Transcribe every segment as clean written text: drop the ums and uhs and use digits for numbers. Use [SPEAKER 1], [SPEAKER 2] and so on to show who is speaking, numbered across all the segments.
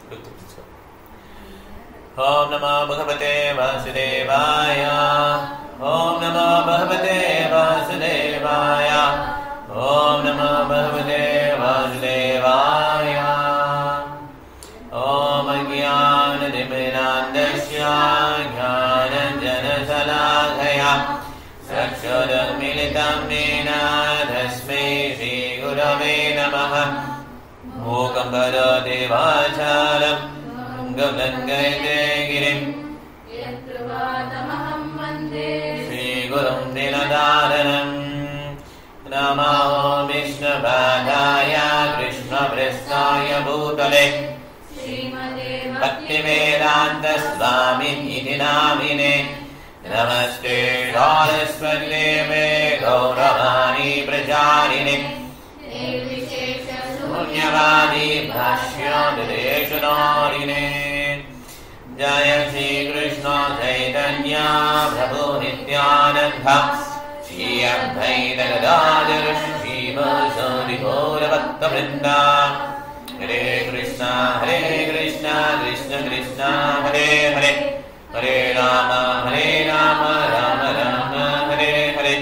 [SPEAKER 1] Om Namo Bhagavate Vasudevaya. Om Namo Bhagavate Vasudevaya. Om Namo Bhagavate Vasudevaya. Om Ajnana-Timirandasya Jnana-Salakaya Chakshurmilitam Yena Tasmai Shri Gurave Namaha. Mukam Karoti Vacharam Gangayate Girim
[SPEAKER 2] Yatruvadamaham Vande
[SPEAKER 1] Shri Gurum Dinadaranam. Namo Vishnu-padaya Krishna-prestaya Bhutale
[SPEAKER 2] Srimade
[SPEAKER 1] Bhaktivedanta Swamini Namine. Namaste Saraswati Gauravani Pracharine Punyavadi Bhashya-Deshanarine. Jaya Shri Krishna Chaitanya Prabhu Nityananda Shri Advaita Gadadhara Srivasadi Gaura Bhakta Vrinda. Hare Krishna Krishna Krishna Hare Hare, Hare Rama Rama Rama Hare Hare.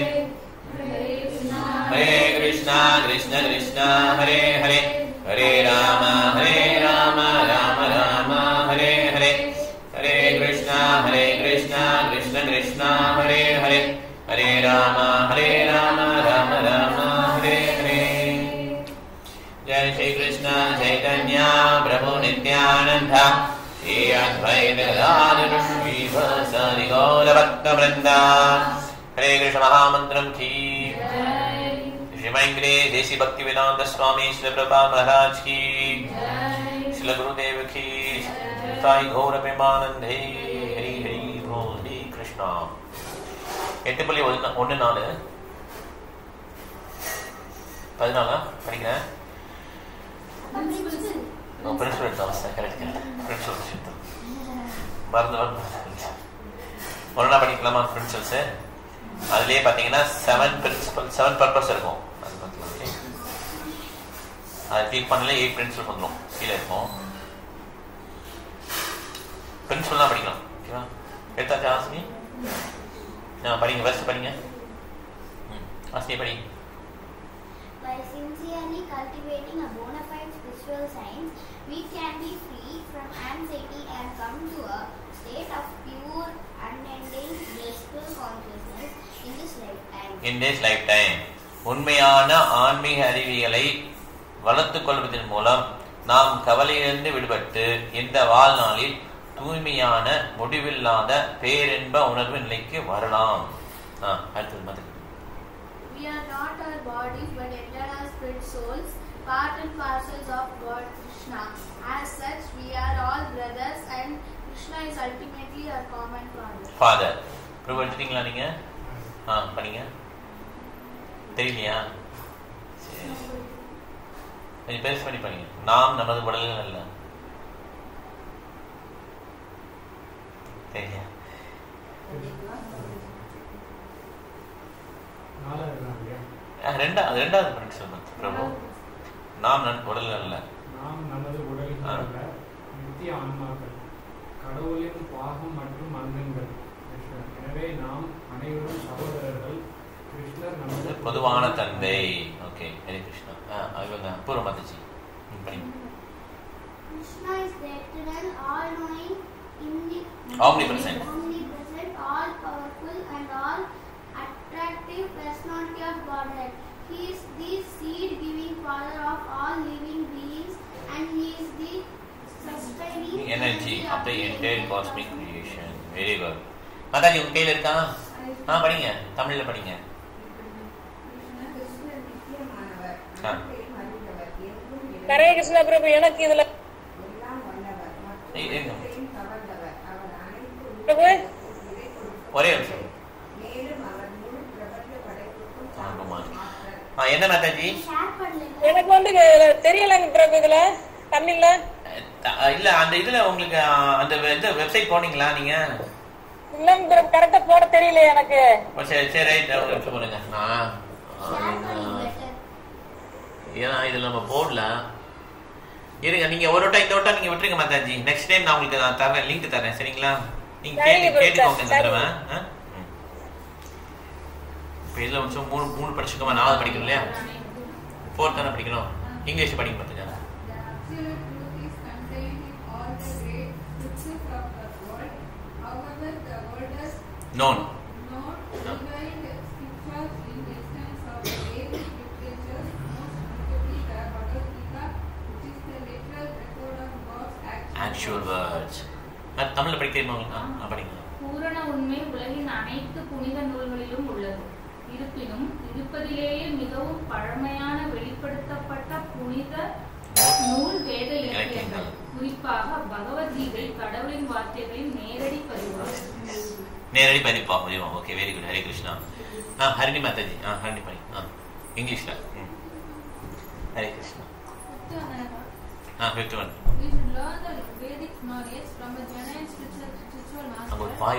[SPEAKER 1] Hare Krishna Krishna Hare Hare, Hare Rama Rama Rama Hare Hare. Hare Krishna Krishna Hare Hare, Hare Rama Rama Rama Hare Hare. Jai Shri Krishna Chaitanya Prabhu Nityananda Shri Advaita Gadadhara Srivasadi Gaura Bhakta Vrinda. Hare Krishna Mahamantram ki Shri Maingre Desi Bhaktivedanta Swami Srila Prabhupada Maharaj ki Srila Gurudev ki Sai Gaura Premanande. Hari Hari Bol Hare Krishna. 8.14 14 படிக்கிறேன். Principal exams correct principal விஷயத்து மறந்து ஒன்றா படிக்கலாமா principals? அதுலேயே பார்த்தீங்கன்னா 7 purpose இருக்கும். அது பார்த்துக்கலாம். அதை கிளிக் பண்ணல 8 பிரின்சிபல் வந்துடும். கீழே இருக்கும். பிரின்சிபல் தான் படிக்கலாம். ஓகேவா? எடுத்தாச்சு ஆசினி? படிங்க ஃபர்ஸ்ட் படிங்க. ஆசினி படி.
[SPEAKER 3] By sincerely cultivating a bona fide spiritual science, we can be free from anxiety and come to a state of pure, unending, blissful consciousness in this lifetime.
[SPEAKER 1] உண்மையான ஆன்மீக அறிவியலை வளர்த்துக் கொள்வதன் மூலம் நாம் கவலையிலிருந்து விடுபட்டு இந்த வாழ்நாளில் தூய்மையான முடிவில்லாத பேரின்ப உணர்வு நிலைக்கு வரலாம். அடுத்தது மாதிரி.
[SPEAKER 2] We are not our bodies but eternal spirit souls, part and parcels of God Krishna. As such, we are all brothers and Krishna is ultimately our common father.
[SPEAKER 1] பிரபு எடுத்துட்டீங்களா நீங்க? படிங்க. தெரியலையா? சரி கொஞ்சம் பெருசு பண்ணி படிங்க. நாம் நமது உடல்கள் அல்ல. தெரியலையா? ரெண்டாவது பிரின்சிபல் பிரபு. நாம் உடல்கள் அல்ல.
[SPEAKER 4] நாம் நமது உடல்கள் அல்ல, நித்திய ஆன்மாக்கள், கடவுளின் பாகம் மற்றும் அங்கங்கள். எனவே நாம் அனைவரும் சகோதரர்கள். கிருஷ்ணர் நமது
[SPEAKER 1] பொதுவான தந்தை. ஓகே, ஹரே கிருஷ்ணா. அவங்க பூர்வ மாதாஜி படிங்க.
[SPEAKER 3] Krishna is the eternal, all-knowing,
[SPEAKER 1] omnipresent,
[SPEAKER 3] all powerful and all attractive personality of Godhead. He is the seed-giving father of all living beings, and he is the sustaining
[SPEAKER 1] energy of the entire cosmic creation. Very good. Mataji உங்க கையில இருக்கா? படிங்க, தமிழ்ல படிங்க.
[SPEAKER 5] ஹரே கிருஷ்ண பிரபு. எனக்கு இதுல
[SPEAKER 1] ஒரே நிமிஷம். என்ன மாதாஜி?
[SPEAKER 5] எனக்கு வந்து தெரியலங்க பிரபு. இதுல தமிழ்ல
[SPEAKER 1] இல்ல, அந்த இதுல உங்களுக்கு அந்த வெப்சைட் போனீங்களா நீங்க?
[SPEAKER 5] இல்லங்க பிரபு, கரெக்டா போட தெரியல எனக்கு.
[SPEAKER 1] சரி சரி ரைட், சொல்லுங்க. ஏன்னா இதுல நம்ம போடல. இருங்க, நீங்க ஒரு வட்டம் இந்த வட்டம் நீங்க விட்டுருங்க மாதாஜி. நெக்ஸ்ட் டைம் நான் உங்களுக்கு நான் தரேன், லிங்க் தரேன், சரிங்களா? நீங்க கேட்டுக்கோங்க இந்த தடவை. இப்போ இதில் கொஞ்சம் மூணு படிச்சுக்கோமா, 4 படிக்கணும் இல்லையா? 4th தானே படிக்கணும். இங்கிலீஷ் படிக்க மாட்டேங்க. known actual words. தமிழ்ல படிக்கிறீங்களா? படிங்க.
[SPEAKER 6] பூரண உண்மை உலகின் அனைத்து புனித நூல்களிலும் உள்ளது. இருப்பினும் இருப்பதிலேயே மிகவும் பழமையான வெளிப்படுத்தப்பட்ட புனித நூல் வேத இலக்கியங்கள், குறிப்பாக பகவத்கீதை கடவுளின் வார்த்தைகளின் நேரடி பதிப்பாகும்.
[SPEAKER 1] Okay, very good. Hare Krishna. Harini Mataji, Harini பண்ணி இங்கிலீஷ்ல. Hare Krishna. 51.
[SPEAKER 2] We should learn the Vedic knowledge from a genuine spiritual master,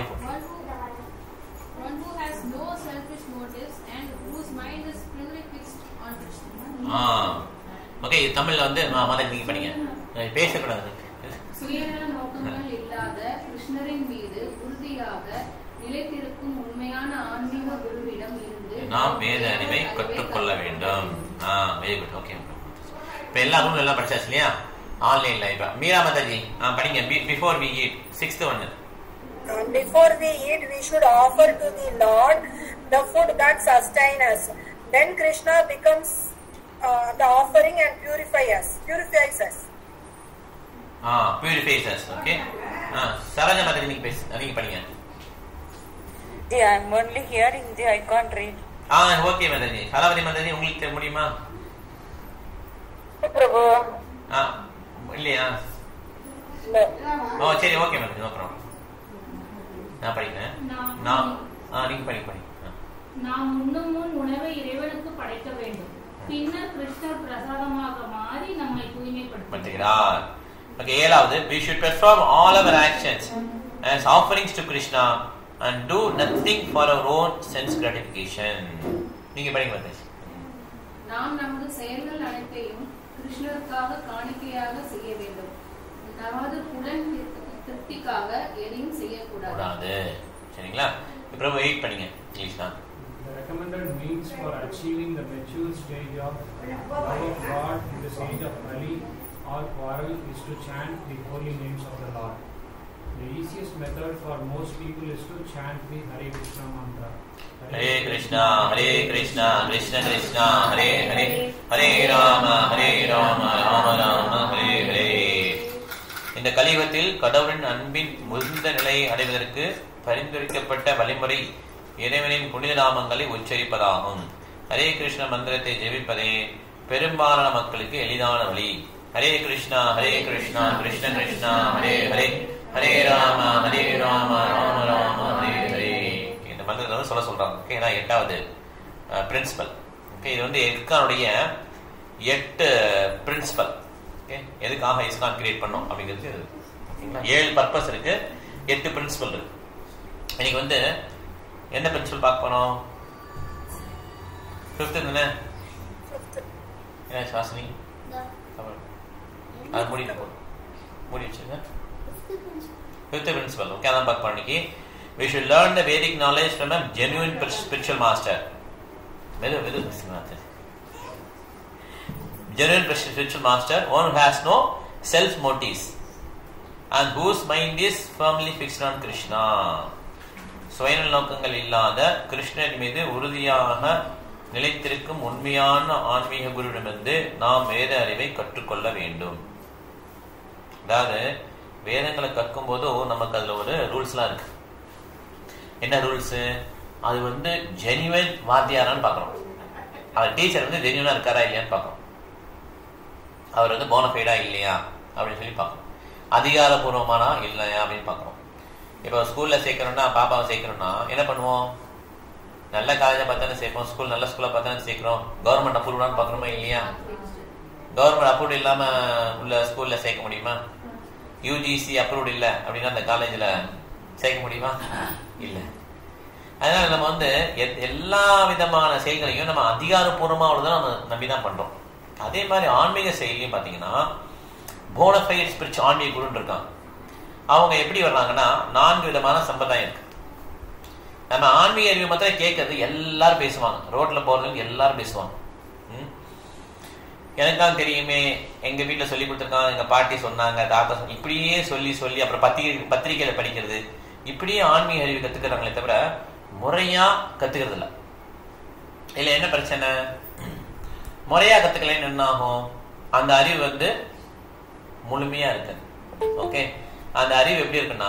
[SPEAKER 2] one who has no selfish motives and whose mind is purely fixed on Krishna.
[SPEAKER 1] Okay, தமிழ்ல வந்து மாதாஜி நீங்க படிங்க. பேசக்கூடாது.
[SPEAKER 6] சுயநல நோக்கங்கள் இல்லாத கிருஷ்ணரின் மீது உறுதியாக நிலைத்திருக்கும் உண்மையான ஆன்மீக குருவிடம் இருந்து
[SPEAKER 1] நாம் வேத அறிவை கற்றுக்கொள்ள வேண்டும். Very good. ஓகே, இப்போ எல்லா ரூலும் எல்லாம் படிச்சாச்சு இல்லையா? ஆன்லைன்ல இப்ப மீரா மாதாஜி படிங்க. Before we eat, 6th one.
[SPEAKER 5] Before we eat, we should offer to the Lord the food that sustains us. Then Krishna becomes the offering and purifies us. Purifies us.
[SPEAKER 1] Okay. Saraja Mataji நீங்க படிங்க.
[SPEAKER 5] I am only hearing the I can't read.
[SPEAKER 1] Okay Mataji. Kalavathi Mataji உங்களுக்கு முடியுமா?
[SPEAKER 5] பிரபு.
[SPEAKER 1] இல்லையா? சரி, okay madam, no problem. நான் படிக்கிறேன். நீங்க படிங்க.
[SPEAKER 6] நாம் உண்ணும் முன் உணவை இறைவனுக்கு படைக்க வேண்டும். பின்னர் கிருஷ்ணர் பிரசாதமாக மாறி நம்மை தூய்மைப்படுத்துகிறார்.
[SPEAKER 1] ஓகே, 7வது, we should perform all our actions as offerings to Krishna and do nothing for our own sense gratification. நீங்க படிங்க மாதாஜி.
[SPEAKER 6] நாம் நமது செயல்கள் அனைத்தையும் கிருஷ்ணருக்காக காணிக்கையாக செய்ய வேண்டும். நமது புலன் திருப்திக்காக எதையும் செய்யக்கூடாது.
[SPEAKER 1] சரிங்களா? இப்போ 8 படிங்க please.
[SPEAKER 4] The recommended means for achieving the mature stage of love of God in the stage of Kali or quarrel is to chant the holy names of the Lord. The easiest method for most people is to chant the Hare Krishna mantra.
[SPEAKER 1] Hare Krishna, Hare Krishna, Krishna Krishna, Hare Hare, Hare Rama, Rama Rama, Hare Hare. இந்த கலியுகத்தில் கடவுளின் அன்பின் முதிர்ந்த நிலையை அடைவதற்கு பரிந்துரைக்கப்பட்ட வழிமுறை இறைவனின் புனித நாமங்களை உச்சரிப்பதாகும். ஹரே கிருஷ்ண மந்திரத்தை ஜெபிப்பதே பெரும்பாலான மக்களுக்கு எளிதான வழி. ஹரே கிருஷ்ணா, ஹரே கிருஷ்ணா, கிருஷ்ண கிருஷ்ணா, ஹரே ஹரே, ஹரே ராம, ராம ராம, ஹரே ஹரே. இந்த மந்திரத்தை வந்து சொல்றாங்க. ஓகே, நான் 8வது பிரின்சிபல். ஓகே, இது வந்து இஸ்கானுடைய 8 பிரின்சிபல். ஓகே, எதுக்காக இஸ்கான் கிரியேட் பண்ணோம் அப்படிங்கிறது. ஓகேங்களா? 7 பர்பஸ் இருக்கு, 8 பிரின்சிபல் இருக்கு. இன்னைக்கு வந்து என்ன பிரின்சிபல் பார்க்க போனோம்? 5th தானே? சாஸ்தினி அது மூடி வச்சுருங்க. 5th principle. Okay, அதான் பார்க்க போறோம் இன்னைக்கு. We should learn the Vedic knowledge from a genuine spiritual master. Genuine spiritual master, one who has no self motives and whose mind is firmly fixed on Krishna. சுயநல நோக்கங்கள் இல்லாத கிருஷ்ணன் மீது உறுதியாக நிலைத்திருக்கும் உண்மையான ஆன்மீக குருவிடமிருந்து நாம் வேத அறிவை கற்றுக்கொள்ள வேண்டும். அதாவது வேதங்களை கற்கும் போது நமக்கு அதுல ஒரு ரூல்ஸ்லாம் இருக்கு. என்ன ரூல்ஸ்? அது வந்து ஜென்யூன் வாத்தியாரான்னு பார்க்கணும். அவர் டீச்சர் வந்து ஜென்யூனா இருக்காரா இல்லையான்னு பார்க்கணும். அவர் வந்து போனஃபைடா இல்லையா அப்படின்னு சொல்லி பார்க்கணும். அதிகாரபூர்வமானா இல்லையா அப்படின்னு பார்க்கணும். இப்போ ஸ்கூல்ல சேர்க்கணும்னா, பாப்பாவை சேர்க்கணும்னா என்ன பண்ணுவோம்? நல்ல காலேஜை பார்த்தானே சேர்ப்போம், ஸ்கூல் நல்ல ஸ்கூலை பார்த்தானே சேர்க்கிறோம். கவர்மெண்ட் அப்ரூவ்டான்னு பார்க்கணுமா இல்லையா? கவர்மெண்ட் அப்ரூவ்ட் இல்லாம உள்ள ஸ்கூல்ல சேர்க்க முடியுமா? யூஜிசி அப்ரூவ்ட் இல்லை அப்படின்னா அந்த காலேஜில் சேர்க்க முடியுமா? இல்லை. அதனால நம்ம வந்து எல்லா விதமான செயல்களையும் நம்ம அதிகாரப்பூர்வமாக தான் நம்ம நம்பி தான் பண்றோம். அதே மாதிரி ஆன்மீக செயலையும் பார்த்தீங்கன்னா போனஃபைட் ஸ்பிரிச்சுவல் ஆன்மீக குருன்னு இருக்காங்க. அவங்க எப்படி வர்றாங்கன்னா 4 விதமான சம்பிரதாயம் இருக்கு. நம்ம ஆன்மீக அறிவு மாத்திரம் கேட்கறது எல்லாரும் பேசுவாங்க, ரோட்ல போறது எல்லாரும் பேசுவாங்க. எனக்கு தான் தெரியுமே, எங்க வீட்டுல சொல்லி கொடுத்துருக்காங்க, எங்க பாட்டி சொன்னாங்க, தாத்தா இப்படியே சொல்லி சொல்லி அப்புறம் பத்திரிகையில படிக்கிறது, இப்படியே ஆன்மீக அறிவு கத்துக்கிறாங்களே தவிர முறையா கத்துக்கிறது இல்லை. இல்ல என்ன பிரச்சனை, முறையா கத்துக்கலன்னு என்ன ஆகும், அந்த அறிவு வந்து முழுமையா இருக்கு. ஓகே, அந்த அறிவு எப்படி இருக்குன்னா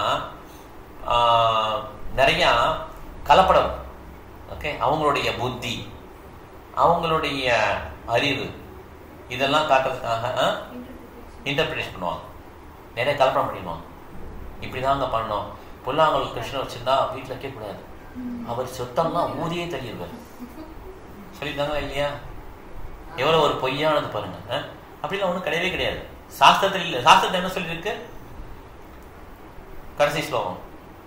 [SPEAKER 1] நிறைய கலப்படம். ஓகே, அவங்களுடைய புத்தி, அவங்களுடைய அறிவு இதெல்லாம் காட்டுறதுக்காக இன்டர்பிரேஷன் பண்ணுவாங்க, நிறைய கலப்படம் பண்ணிடுவாங்க. இப்படிதாங்க பண்ணோம், புல்லாங்குழல் கிருஷ்ணன் வச்சிருந்தா வீட்டுல வைக்க கூடாது, அவர் சொத்தம்லாம் ஊதியே தள்ளிடுவார் சொல்லியிருந்தாங்களா இல்லையா? எவ்வளவு ஒரு பொய்யானது பாருங்க. அப்படிலாம் ஒண்ணும் கிடையவே கிடையாது. சாஸ்திரத்தில் இல்ல. சாஸ்திரத்தை என்ன சொல்லியிருக்கு? கடைசி ஸ்லோகம்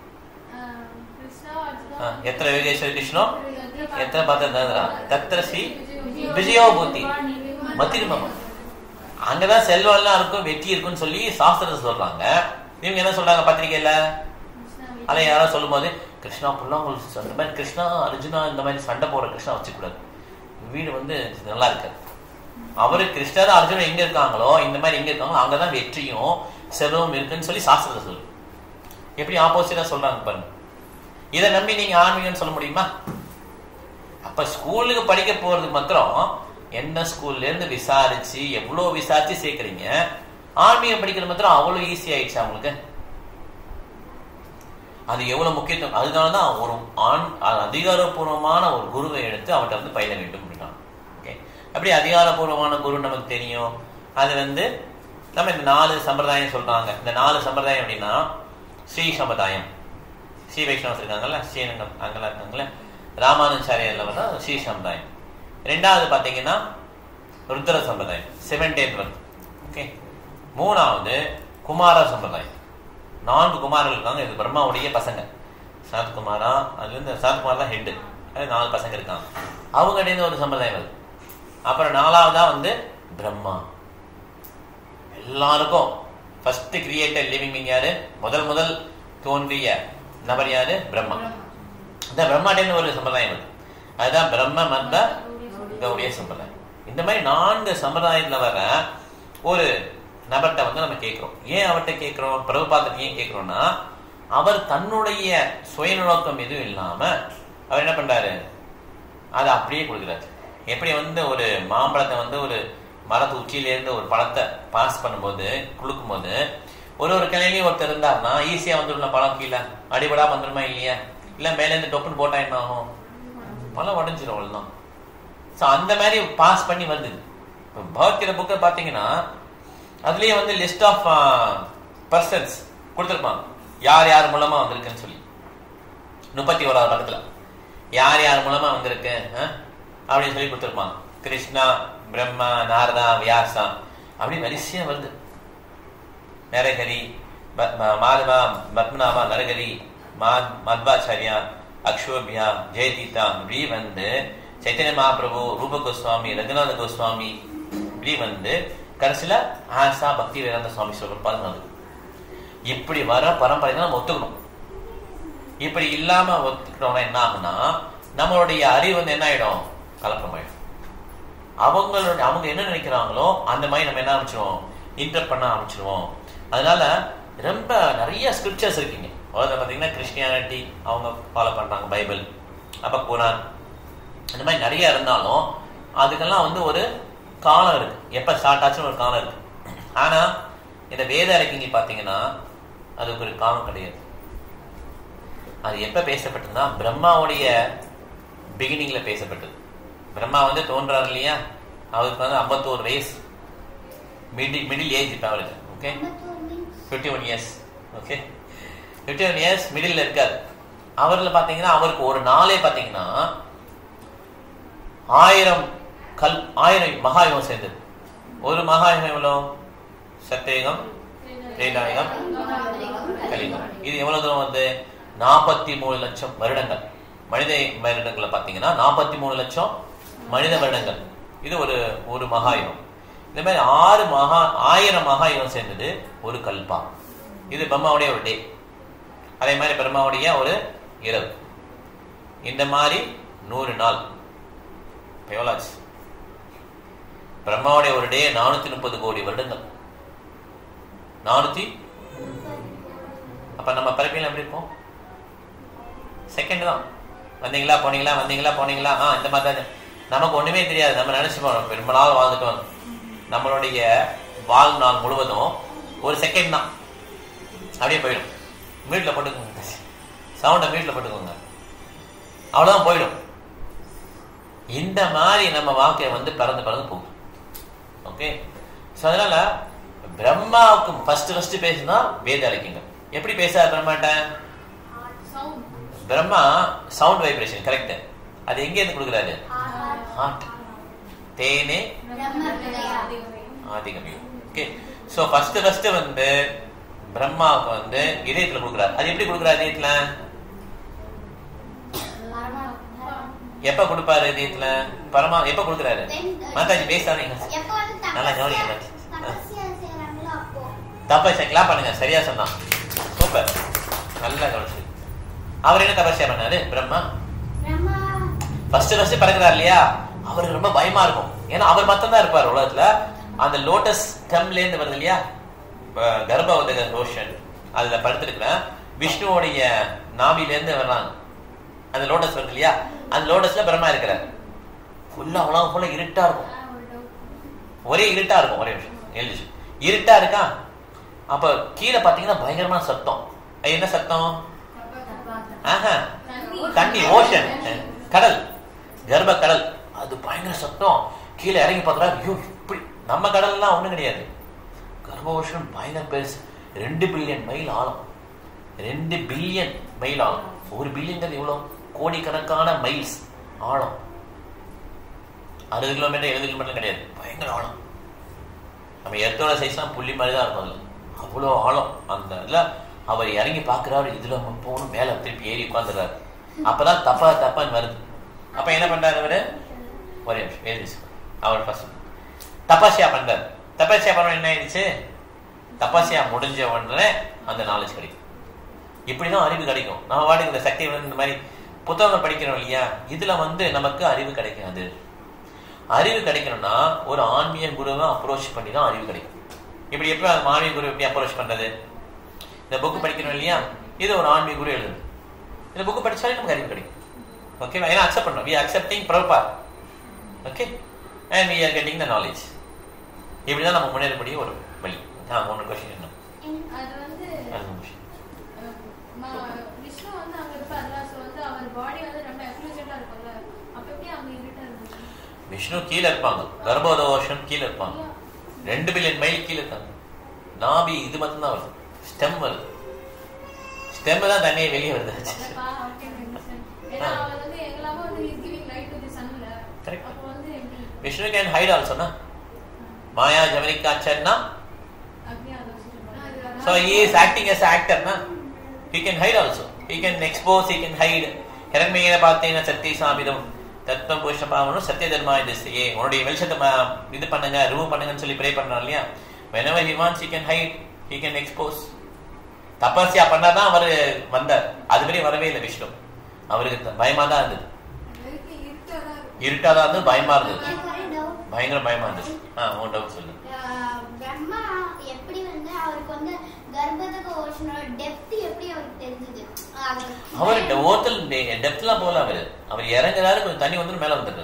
[SPEAKER 1] எத்தனை யோகேஸ்வரி கிருஷ்ணோ எத்தனை பார்த்தா தத்திர ஸ்ரீ விஜயோ பூத்தி மத்திருமம். அங்கதான் செல்வம் எல்லாம் இருக்கும், வெற்றி இருக்குன்னு சொல்லி சாஸ்திரத்தை சொல்றாங்க. இவங்க என்ன சொல்றாங்க பத்திரிகையில? அதை யாராவது சொல்லும் போது கிருஷ்ணா புல்லாங்குழல் அந்த மாதிரி கிருஷ்ணா அர்ஜுனா இந்த மாதிரி சண்டை போடுற கிருஷ்ணா வச்சுக்கூடாது, வீடு வந்து நல்லா இருக்காது. அவரு கிருஷ்ணர் அர்ஜுனன் எங்க இருக்காங்களோ, இந்த மாதிரி எங்க இருக்காங்களோ அங்கதான் வெற்றியும் செல்வம் இருக்குன்னு சொல்லி சாஸ்திரத்தை சொல்லு. எப்படி ஆப்போசிட்டா சொல்றாங்க பாருங்க. இதை நம்பி நீங்க ஆன்மீகம்னு சொல்ல முடியுமா? அப்ப ஸ்கூலுக்கு படிக்க போறதுக்கு மாத்திரம் என்ன ஸ்கூல்ல இருந்து விசாரிச்சு எவ்வளவு விசாரிச்சு சேர்க்கறீங்க, ஆன்மீகம் படிக்கிறது மாத்திரம் அவ்வளவு ஈஸி ஆயிடுச்சு அவங்களுக்கு. அது எவ்வளவு முக்கியத்துவம். அதனாலதான் ஒரு அதிகாரப்பூர்வமான ஒரு குருவை எடுத்து அவர்கிட்ட வந்து பயில வேண்டும் அப்படின்னா. ஓகே, அப்படி அதிகாரப்பூர்வமான குரு நமக்கு தெரியும். அது வந்து நம்ம இந்த 4 சம்பிரதாயம் சொல்றாங்க. இந்த 4 சம்பிரதாயம் அப்படின்னா ஸ்ரீ சம்பிரதாயம், ஸ்ரீ வைஷ்ணவஸ் இருக்காங்கல்ல, ஸ்ரீரங்கம் அங்கெல்லாம் இருக்காங்கல்ல, ராமானுஜாரியார்ல வந்து ஸ்ரீ சம்பிரதாயம். 2வது பாத்தீங்கன்னா ருத்ர சம்பிரதாயம், 7th day விரத். ஓகே, 3வது குமார சம்பிரதாயம். 4 குமாரர்கள் இருக்காங்க. இது பிரம்மாவுடைய பசங்க. சனத்குமாரா, அதுல இருந்து சனத்குமார் தான் ஹெட், 4 பசங்க இருக்காங்க. அவங்க இடையில ஒரு சம்பிரதாயம் வருது. அப்புறம் 4வதா வந்து பிரம்மா. எல்லாருக்கும் ஃபர்ஸ்ட் கிரியேட்டர் லிவிங் பீயிங் யாரு? முதல் தோன்றிய நபர் யாரு? பிரம்மா. இந்த பிரம்மாட்டேன்னு ஒரு சம்பிரதாயம் வருது. அதுதான் பிரம்ம மந்த கௌடிய சம்பிரதாயம். இந்த மாதிரி 4 சம்பிரதாயத்துல வர ஒரு நபர்கிட்ட வந்து நம்ம கேட்கிறோம். ஏன் அவர்கிட்ட கேட்கிறோம்? பிரபுபாதத்தை ஏன் கேட்கிறோம்னா, அவர் தன்னுடைய சுயநோக்கம் எதுவும் இல்லாம அவர் என்ன பண்றாரு, அதை அப்படியே கொடுக்குறாரு. எப்படி வந்து ஒரு மாம்பழத்தை வந்து ஒரு மரத்து உச்சியில இருந்து ஒரு பழத்தை பாஸ் பண்ணும்போது குளுக்கும் போது ஒரு கிளையிலையும் ஒருத்தர் இருந்தாருன்னா ஈஸியா வந்துடும் பழம், கீழே அடிபடா வந்துடுமா இல்லையா? இல்ல மேல இருந்து டொப்புன்னு போட்டா என்ன ஆகும்? பழம் உடஞ்சிரும். அவ்வளவுதான். சோ அந்த மாதிரி பாஸ் பண்ணி வருது. பகவத்கீதை புக்கை பாத்தீங்கன்னா அதுலயே வந்து லிஸ்ட் ஆஃப் பர்சன்ஸ் கொடுத்துருப்பாங்க, யார் யார் மூலமா வந்திருக்குன்னு சொல்லி. 31வது பக்கத்துல யார் யார் மூலமா வந்திருக்கு அப்படின்னு சொல்லி கொடுத்துருப்பாங்க. கிருஷ்ணா, பிரம்மா, நாரதா, வியாசா அப்படி வரிசையா வருது. நரகரி, மாதவா, பத்மநாபா, நரகரி, மத்வாச்சாரியா, அக்ஷோபியா, ஜெயதீதா இப்படி வந்து சைத்தன்ய மகாபிரபு, ரூப கோஸ்வாமி, ரங்கநாத கோஸ்வாமி இப்படி வந்து கடைசியில ஆசா பக்தி வேதாந்த சுவாமி சொல்றாரு. இப்படி வர பரம்பரை தான் நம்ம ஒத்துக்கணும். இப்படி இல்லாம ஒத்துக்கிட்டோம்னா என்ன ஆகுனா, நம்மளுடைய அறிவு வந்து என்ன ஆயிடும்? கலப்பமாயிடும். அவங்க என்ன நினைக்கிறாங்களோ அந்த மாதிரி நம்ம என்ன ஆரம்பிச்சிருவோம்? இன்டர்ப்ரெட் பண்ண ஆரம்பிச்சிருவோம். அதனால ரொம்ப நிறைய ஸ்கிரிப்சர்ஸ் இருக்குங்க. அதாவது பாத்தீங்கன்னா கிறிஸ்டியானிட்டி அவங்க ஃபாலோ பண்றாங்க, பைபிள், அப்ப குரான், இந்த மாதிரி நிறைய இருந்தாலும் அதுக்கெல்லாம் வந்து ஒரு காலம் இருக்கு. எப்ப ஸ்டார்ட் ஆச்சுன்னு ஒரு காலம் இருக்கு. ஆனா இந்த வேத இலக்கியங்க பாத்தீங்கன்னா அதுக்கு ஒரு காலம் கிடையாது. அது எப்ப பேசப்பட்டதுன்னா பிரம்மாவுடைய பிகினிங்ல பேசப்பட்டது. பிரம்மா வந்து தோன்றாரு இல்லையா, அவருக்கு வந்து 51 வயசு, மிடில் ஏஜ் இப்ப அவருக்கு. Okay, 51 years. Okay, 51 years middle இருக்காரு. அவர்ல பாத்தீங்கன்னா அவருக்கு ஒரு நாளே பாத்தீங்கன்னா 1000 மகாயுகம் சேர்ந்தது. ஒரு மகாயுகம் எவ்வளவு? சத்தியயுகம், திரேதாயுகம், கலியுகம். இது எவ்வளவு தூரம் வந்து 43 லட்சம் வருடங்கள். மனித வருடங்களை பாத்தீங்கன்னா 43 லட்சம் மனித வருடங்கள். இது ஒரு மகாயுகம். இந்த மாதிரி 1000 மகா யுகம் சேர்ந்தது ஒரு கல்பா. இது பிரம்மாவுடைய ஒரு டே. அதே மாதிரி பிரம்மாவுடைய ஒரு இரவு. இந்த மாதிரி 100 நாள். எவ்வளோச்சு? பிரம்மாவுடைய ஒரு டே 430 கோடி வருடங்கள். 400. அப்ப நம்ம பரப்பியில் எப்படி இருப்போம்? செகண்ட் தான். வந்தீங்களா போனீங்களா, வந்தீங்களா போனீங்களா, இந்த மாதிரி தான். நமக்கு ஒண்ணுமே தெரியாது. நம்ம நினைச்சுப்போம் ரொம்ப நாள் வாழ்ந்துட்டோம். நம்மளுடைய வாழ்நாள் முழுவதும் ஒரு செகண்ட் தான். அப்படியே போயிடும். வீட்டில் போட்டுக்கோங்க, சவுண்டை வீட்டில் போட்டுக்கோங்க, அவ்வளோதான் போயிடும். இந்த மாதிரி நம்ம வாழ்க்கையை வந்து பறந்து போகும். ஓகே. ஸோ அதனால பிரம்மாவுக்கு ஃபர்ஸ்ட் பேசுனா வேத இலக்கியங்கள். எப்படி பேசார் பிரம்மாட்ட? Brahma sound vibration. கரெக்ட். அது எங்க இருந்து கொடுக்குறாரு? ஹார்ட். தேனே ஆதிகமியம். ஓகே. ஸோ ஃபர்ஸ்ட் வந்து பிரம்மாவுக்கு வந்து இதயத்துல கொடுக்குறாரு. அது எப்படி கொடுக்குறாரு? இதயத்துல எப்ப கொடுப்பாரு? இதயத்துல பரமா எப்ப கொடுக்குறாரு? மாதாஜி பேசாதீங்க, நல்லா கவனிக்க. தபஸ்யா கிளாப் பண்ணுங்க. சரியா சொன்னா, சூப்பர், நல்லா கவனிச்சு. அவர் என்ன தபஸ்யா பண்ணாரு? பிரம்மா ஃபர்ஸ்ட் பறக்கிறார் இல்லையா, அவருக்கு ரொம்ப பயமா இருக்கும். ஏன்னா அவர் மட்டும் தான் இருப்பார் உலகத்துல. அந்த லோட்டஸ் ஸ்டெம்ல இருந்து வருது இல்லையா, கர்ப்பவத ரோஷன், அதுல படுத்திருக்கிற விஷ்ணுவோடைய நாபில இருந்து வர்றாங்க. அந்த லோட்டஸ் வருது இல்லையா, அந்த லோட்டஸ்ல பிரம்மா இருக்கிறார். ஃபுல்லா உலகம் ஃபுல்லா இருட்டா இருக்கும். ஒரே இருட்டா இருக்கும். ஒரே விஷயம் எழுதிச்சு, இருட்டா இருக்கா. அப்ப கீழே பாத்தீங்கன்னா பயங்கரமான சத்தம். என்ன சத்தம்? தண்ணி, ஓஷன், கடல், கர்ப்ப கடல். அது பயங்கர சத்தம். கீழே இறங்கி பார்க்கறாரு. ஐயோ, இப்படி நம்ம கடல்லாம் ஒண்ணும் கிடையாது. கர்ப்ப ஓஷன் பயங்கர பெருசு. 2 பில்லியன் மைல் ஆழம். 2 பில்லியன் மைல் ஆழம். 1 பில்லியன் எவ்வளவு? கோடிக்கணக்கான மைல்ஸ் ஆழம். 60 கிலோமீட்டர் 70 கிலோமீட்டர் கிடையாது. பயங்கர ஆழம். நம்ம எர்த்தோட சைஸ்லாம் புள்ளி மாதிரி தான் இருக்கும். அதுல அவ்வளோ ஆழம். அந்த இதுல அவர் இறங்கி பாக்குறாரு. இதுல நம்ம போகணும். மேல திருப்பி ஏறி உட்காந்துறாரு. அப்பதான் தப்பான்னு வருது. அப்ப என்ன பண்றாரு அவரு? ஒரே நிமிஷம் எழுதி. அவர் ஃபர்ஸ்ட் தபஸ்யா பண்றாரு. தபஸ்யா பண்ண என்ன ஆயிடுச்சு? தபஸ்யா முடிஞ்ச உடனே அந்த நாலேஜ் கிடைக்கும். இப்படிதான் அறிவு கிடைக்கும். நம்ம வாடகை இந்த சக்தி இந்த மாதிரி புத்தகங்கள் படிக்கிறோம் இல்லையா, இதுல வந்து நமக்கு அறிவு கிடைக்காது. அறிவு கிடைக்கணும்னா ஒரு ஆன்மீக குருவை அப்ரோச் பண்ணி தான் அறிவு கிடைக்கும். இப்படி எப்படி ஆன்மீக குரு எப்படி அப்ரோச் பண்றது? இந்த புக்கு படிக்கணும் இல்லையா, இது ஒரு ஆன்மீக குரு எழுதுது. இந்த புக்கு படிச்சாலே நமக்கு அறிவு கிடைக்கும். ஓகேவா? ஏன்னா அக்செப்ட் பண்ணணும். we are accepting Prabhupada. Okay, and we are getting the knowledge. இப்படிதான் நம்ம முன்னேறக்கூடிய ஒரு வழி. ஒன்று கொஸ்டின் என்ன?
[SPEAKER 2] அது வந்து விஷ்ணு வந்து அங்க இருப்பார்ல, சோ வந்து அவர் பாடி வந்து ரொம்ப எஃப்ளூஜென்ட்டா இருக்கும்ல, அப்ப எப்படி அவங்க இருட்டா இருந்துச்சு?
[SPEAKER 1] விஷ்ணு கீழே இருப்பாங்க. கர்ப்பவத ஓஷன் கீழே இருப்பாங்க. 2 பில்லியன் மைல் கீழே இருக்காங்க. நாபி இது மட்டும் தான் வருது. ஸ்டெம் வருது. ஸ்டெம் தான் தண்ணியை வெளியே வருது. Vishnu can hide also, na? Maya Javarikaacharna. So he is acting as an actor, na? He can hide also. He can expose, he can hide. Hiranmaya Pathena Sati Samidam Tattvam Pushapamanu Satya Dharma this ye. Onodi Velshata idu pannunga, remove pannunga solli pray pannaru illaya. Whenever he wants, he can hide, he can expose. தபஸ்யா பண்ணாதான் அவர் வந்தார். அது வரை வரவே இல்லை விஷ்ணு. அவருக்கு பயமா தான் இருந்தது. இருட்டாதான் இருந்து பயமா இருந்தது. பயங்கர பயமா இருந்துச்சு. உன் டவுட் சொல்லு.
[SPEAKER 3] பிரம்மா எப்படி வந்து அவருக்கு வந்து கர்ப்பதக ஓஷனோட டெப்த் எப்படி அவருக்கு தெரிஞ்சது?
[SPEAKER 1] அவர் ஓட்டல் டெப்த்லாம் போகல. அவர் இறங்குறாரு, கொஞ்சம் தண்ணி வந்து மேல வந்துட்டாரு.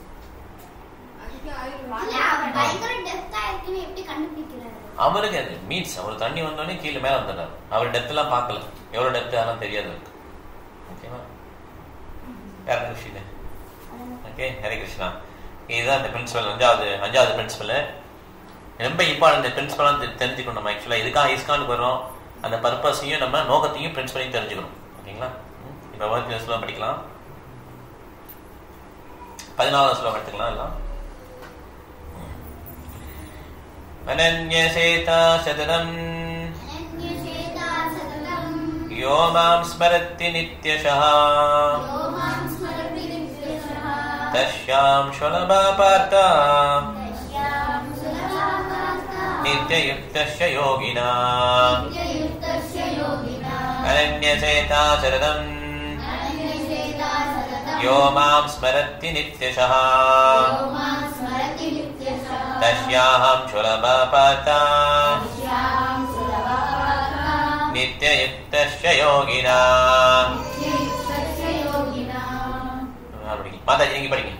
[SPEAKER 3] பயங்கர டெப்தா இருக்குன்னு எப்படி கண்டுபிடிக்கிறாரு?
[SPEAKER 1] அவருக்கு அது மீன்ஸ் அவர் தண்ணி வந்தோடனே கீழே மேல வந்துட்டார். அவர் டெப்த் எல்லாம் பார்க்கல. எவ்வளவு டெப்த் அதெல்லாம் தெரியாது இருக்கு. ஓகேவா? வேற கொஸ்டின்? ஓகே, ஹரே கிருஷ்ணா. இதுதான் இந்த பிரின்சிபல். அஞ்சாவது பிரின்சிபல். ரொம்ப இம்பார்ட்டன்ட். இந்த பிரின்சிபலாம் தெரிஞ்சுக்கணும். நம்ம ஆக்சுவலா இதுக்காக இஸ்கானுக்கு வரோம். அந்த பர்பஸையும் நம்ம நோக்கத்தையும் பிரின்சிபலையும் தெரிஞ்சுக்கணும். ஓகேங்களா? இப்போ வேர்ல்ட் ஸ்லோகம் படிக்கலாம். 14வது ஸ்லோகம் எடுத்துக்கலாம். எல்லாம் அனன்யசேதா சததம் யோ மாம் ஸ்மரத்தி நித்யஷः தஸ்யாம் சுலபா பார்த்தா நித்யயுக்தஸ்ய யோகினாம் அனன்யசேதா சரதம் யோ மாம் ஸ்மரத்தி நித்யஷः தஸ்யாஹம் சுலபபதா நித்யயுக்தஸ்ய யோகினாம். மாதாஜி நீங்க படிங்க.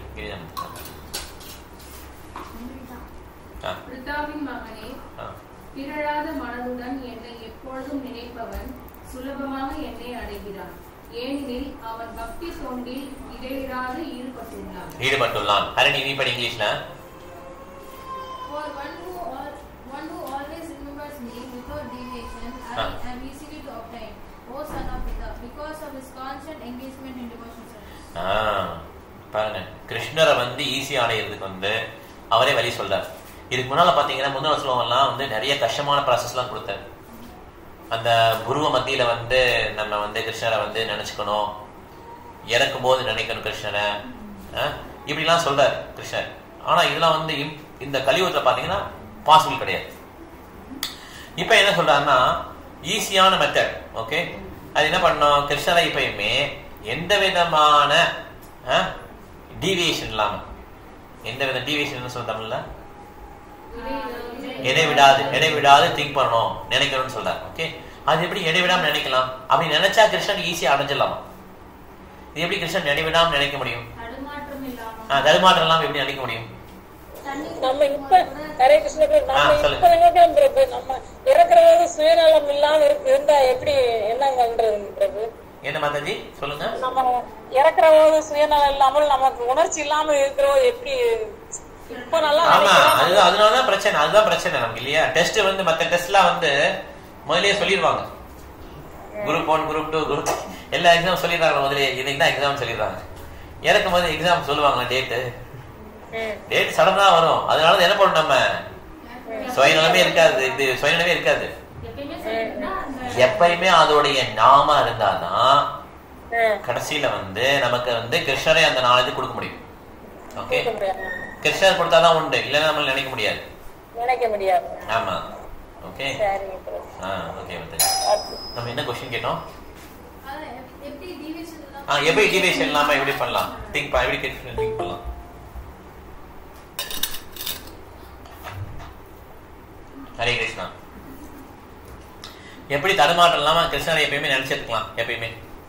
[SPEAKER 6] பிதாவின் மகனே, பிறழாத மனதுடன் என்னை எப்பொழுதும் நினைப்பவன் சுலபமாக என்னை அடைகிறான். ஏனெனில் அவன் பக்தி தொண்டில் இடைவிடாது ஈடுபட்டுள்ளான்.
[SPEAKER 1] ஹரணி நீ படி இங்கிலீஷ்ல.
[SPEAKER 2] For one who always remembers me without deviation, I am easily to obtain. O son of Pita, because of his constant engagement in devotion service.
[SPEAKER 1] பாருங்க, கிருஷ்ணரை வந்து ஈஸியா அடையிறதுக்கு அவரே வழி சொல்றார். இதுக்கு முன்னால பாத்தீங்கன்னா முன்னாள் ஸ்லோகம்லாம் நிறைய கஷ்டமான ப்ராசஸ்லாம் கொடுத்தாரு. அந்த புருவ மத்தியில நம்ம கிருஷ்ணரை நினைச்சுக்கணும், இறக்கும் போது நினைக்கணும் கிருஷ்ணரை, இப்படிலாம் சொல்றாரு கிருஷ்ணர். ஆனா இதெல்லாம் இந்த கலியுகத்துல பாத்தீங்கன்னா பாசிபிள் கிடையாது. இப்ப என்ன சொல்றாருன்னா ஈஸியான மெத்தட். ஓகே, அது என்ன பண்ணணும், கிருஷ்ணரை இப்பயுமே எந்த விதமான டீவியேஷன் இல்லாம, எந்த வித டீவியேஷன் சொல்ல தமிழ்ல இடைவிடாது திங்க் பண்ணணும், நினைக்கணும்னு சொல்றாரு. ஓகே, அது எப்படி இடைவிடாம நினைக்கலாம்? அப்படி நினைச்சா கிருஷ்ணன் ஈஸியா அடைஞ்சிடலாம். இது எப்படி கிருஷ்ணன் இடைவிடாம நினைக்க முடியும்? தடுமாற்றம் இல்லாம எப்படி நினைக்க முடியும்?
[SPEAKER 5] நம்ம இப்ப ஹரே கிருஷ்ண நம்ம இறக்குறது சுயநலம் இல்லாம இருந்தா எப்படி என்னங்கன்றது பிரபு?
[SPEAKER 1] என்ன மாதாஜி சொல்லுங்க.
[SPEAKER 5] நம்ம இறக்குறது சுயநலம் இல்லாமல் நமக்கு உணர்ச்சி இல்லாம இருக்கிறோம் எப்படி? இப்ப நல்லா
[SPEAKER 1] அதனாலதான் பிரச்சனை. அதுதான் பிரச்சனை நமக்கு இல்லையா? டெஸ்ட் மத்த டெஸ்ட்லாம் முதலே சொல்லிடுவாங்க. குரூப் 1 குரூப் 2 குரூப் எல்லா எக்ஸாம் சொல்லிடுறாங்க. முதலே இன்னைக்கு தான் எக்ஸாம் சொல்லிடுறாங்க. இறக்கும் போது எக்ஸாம் சொல்லுவாங்க. டேட் சடனா வரும். அதனால என்ன பண்ணணும், நம்ம சுயநலமே இருக்காது. இது சுயநலமே இருக்காது. எப்பயுமே அதோடைய நாம இருந்தாதான் கடைசியில நமக்கு கிருஷ்ணரை அந்த நாலேஜ் கொடுக்க முடியும். ஓகே, கிருஷ்ணர் கொடுத்தாதான் உண்டு, இல்லைன்னா நம்ம நினைக்க முடியாது. ஆமா. ஓகே ஓகே, நம்ம என்ன கொஸ்டின் கேட்டோம்? எப்படி டீவியேஷன் இல்லாம எப்படி பண்ணலாம்? எப்படி திங்க் பண்ணலாம்? ஹரே கிருஷ்ணா. எப்படி தடுமாற்றம் இல்லாம கிருஷ்ணரை எப்பயுமே நினைச்சிருக்கலாம்? எப்பயுமே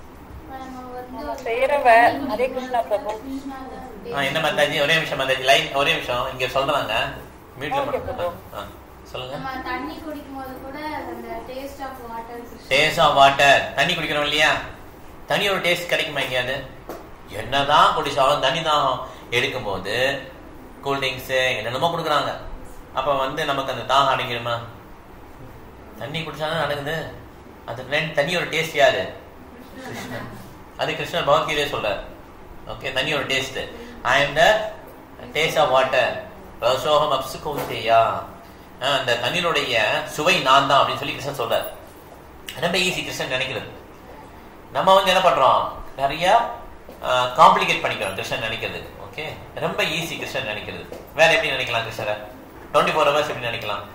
[SPEAKER 1] என்ன மாதாஜி? ஒரே நிமிஷம் மாதாஜி, லைன் ஒரே நிமிஷம். இங்க சொல்றாங்க மியூட்ல சொல்லுங்க.
[SPEAKER 2] தண்ணி குடிக்கும்போது கூட அந்த டேஸ்ட் ஆஃப்
[SPEAKER 1] வாட்டர் தண்ணி குடிக்கிறோம் இல்லையா? தண்ணியோட டேஸ்ட் கிடைக்குமா எங்கேயாவது? என்னதான் குடிச்சாலும் தண்ணி தான் எடுக்கும் போது கூல்ட்ரிங்க்ஸ் என்னென்னமோ கொடுக்குறாங்க. அப்ப நமக்கு அந்த தாகம் அடங்கிடுமா? தண்ணி குடிச்சாதான் அடங்குது. அந்த தண்ணியோட டேஸ்ட் யாரு? கிருஷ்ணன். அது கிருஷ்ணர் பகவத்கீதையிலே சொல்றாரு. ஓகே, தண்ணியோட taste I am the taste of water ரசோகம் அப்சு கௌந்தேயா. அந்த தண்ணீருடைய சுவை நான் தான் அப்படின்னு சொல்லி கிருஷ்ணன் சொல்றாரு. ரொம்ப ஈஸி கிருஷ்ணன் நினைக்கிறது. நம்ம என்ன பண்றோம், நிறைய காம்ப்ளிகேட் பண்ணிக்கிறோம் கிருஷ்ணன் நினைக்கிறது. ஓகே, ரொம்ப ஈஸி கிருஷ்ணன் நினைக்கிறது. வேற எப்படி நினைக்கலாம் கிருஷ்ணரை? 24 hours எப்படி நினைக்கலாம்?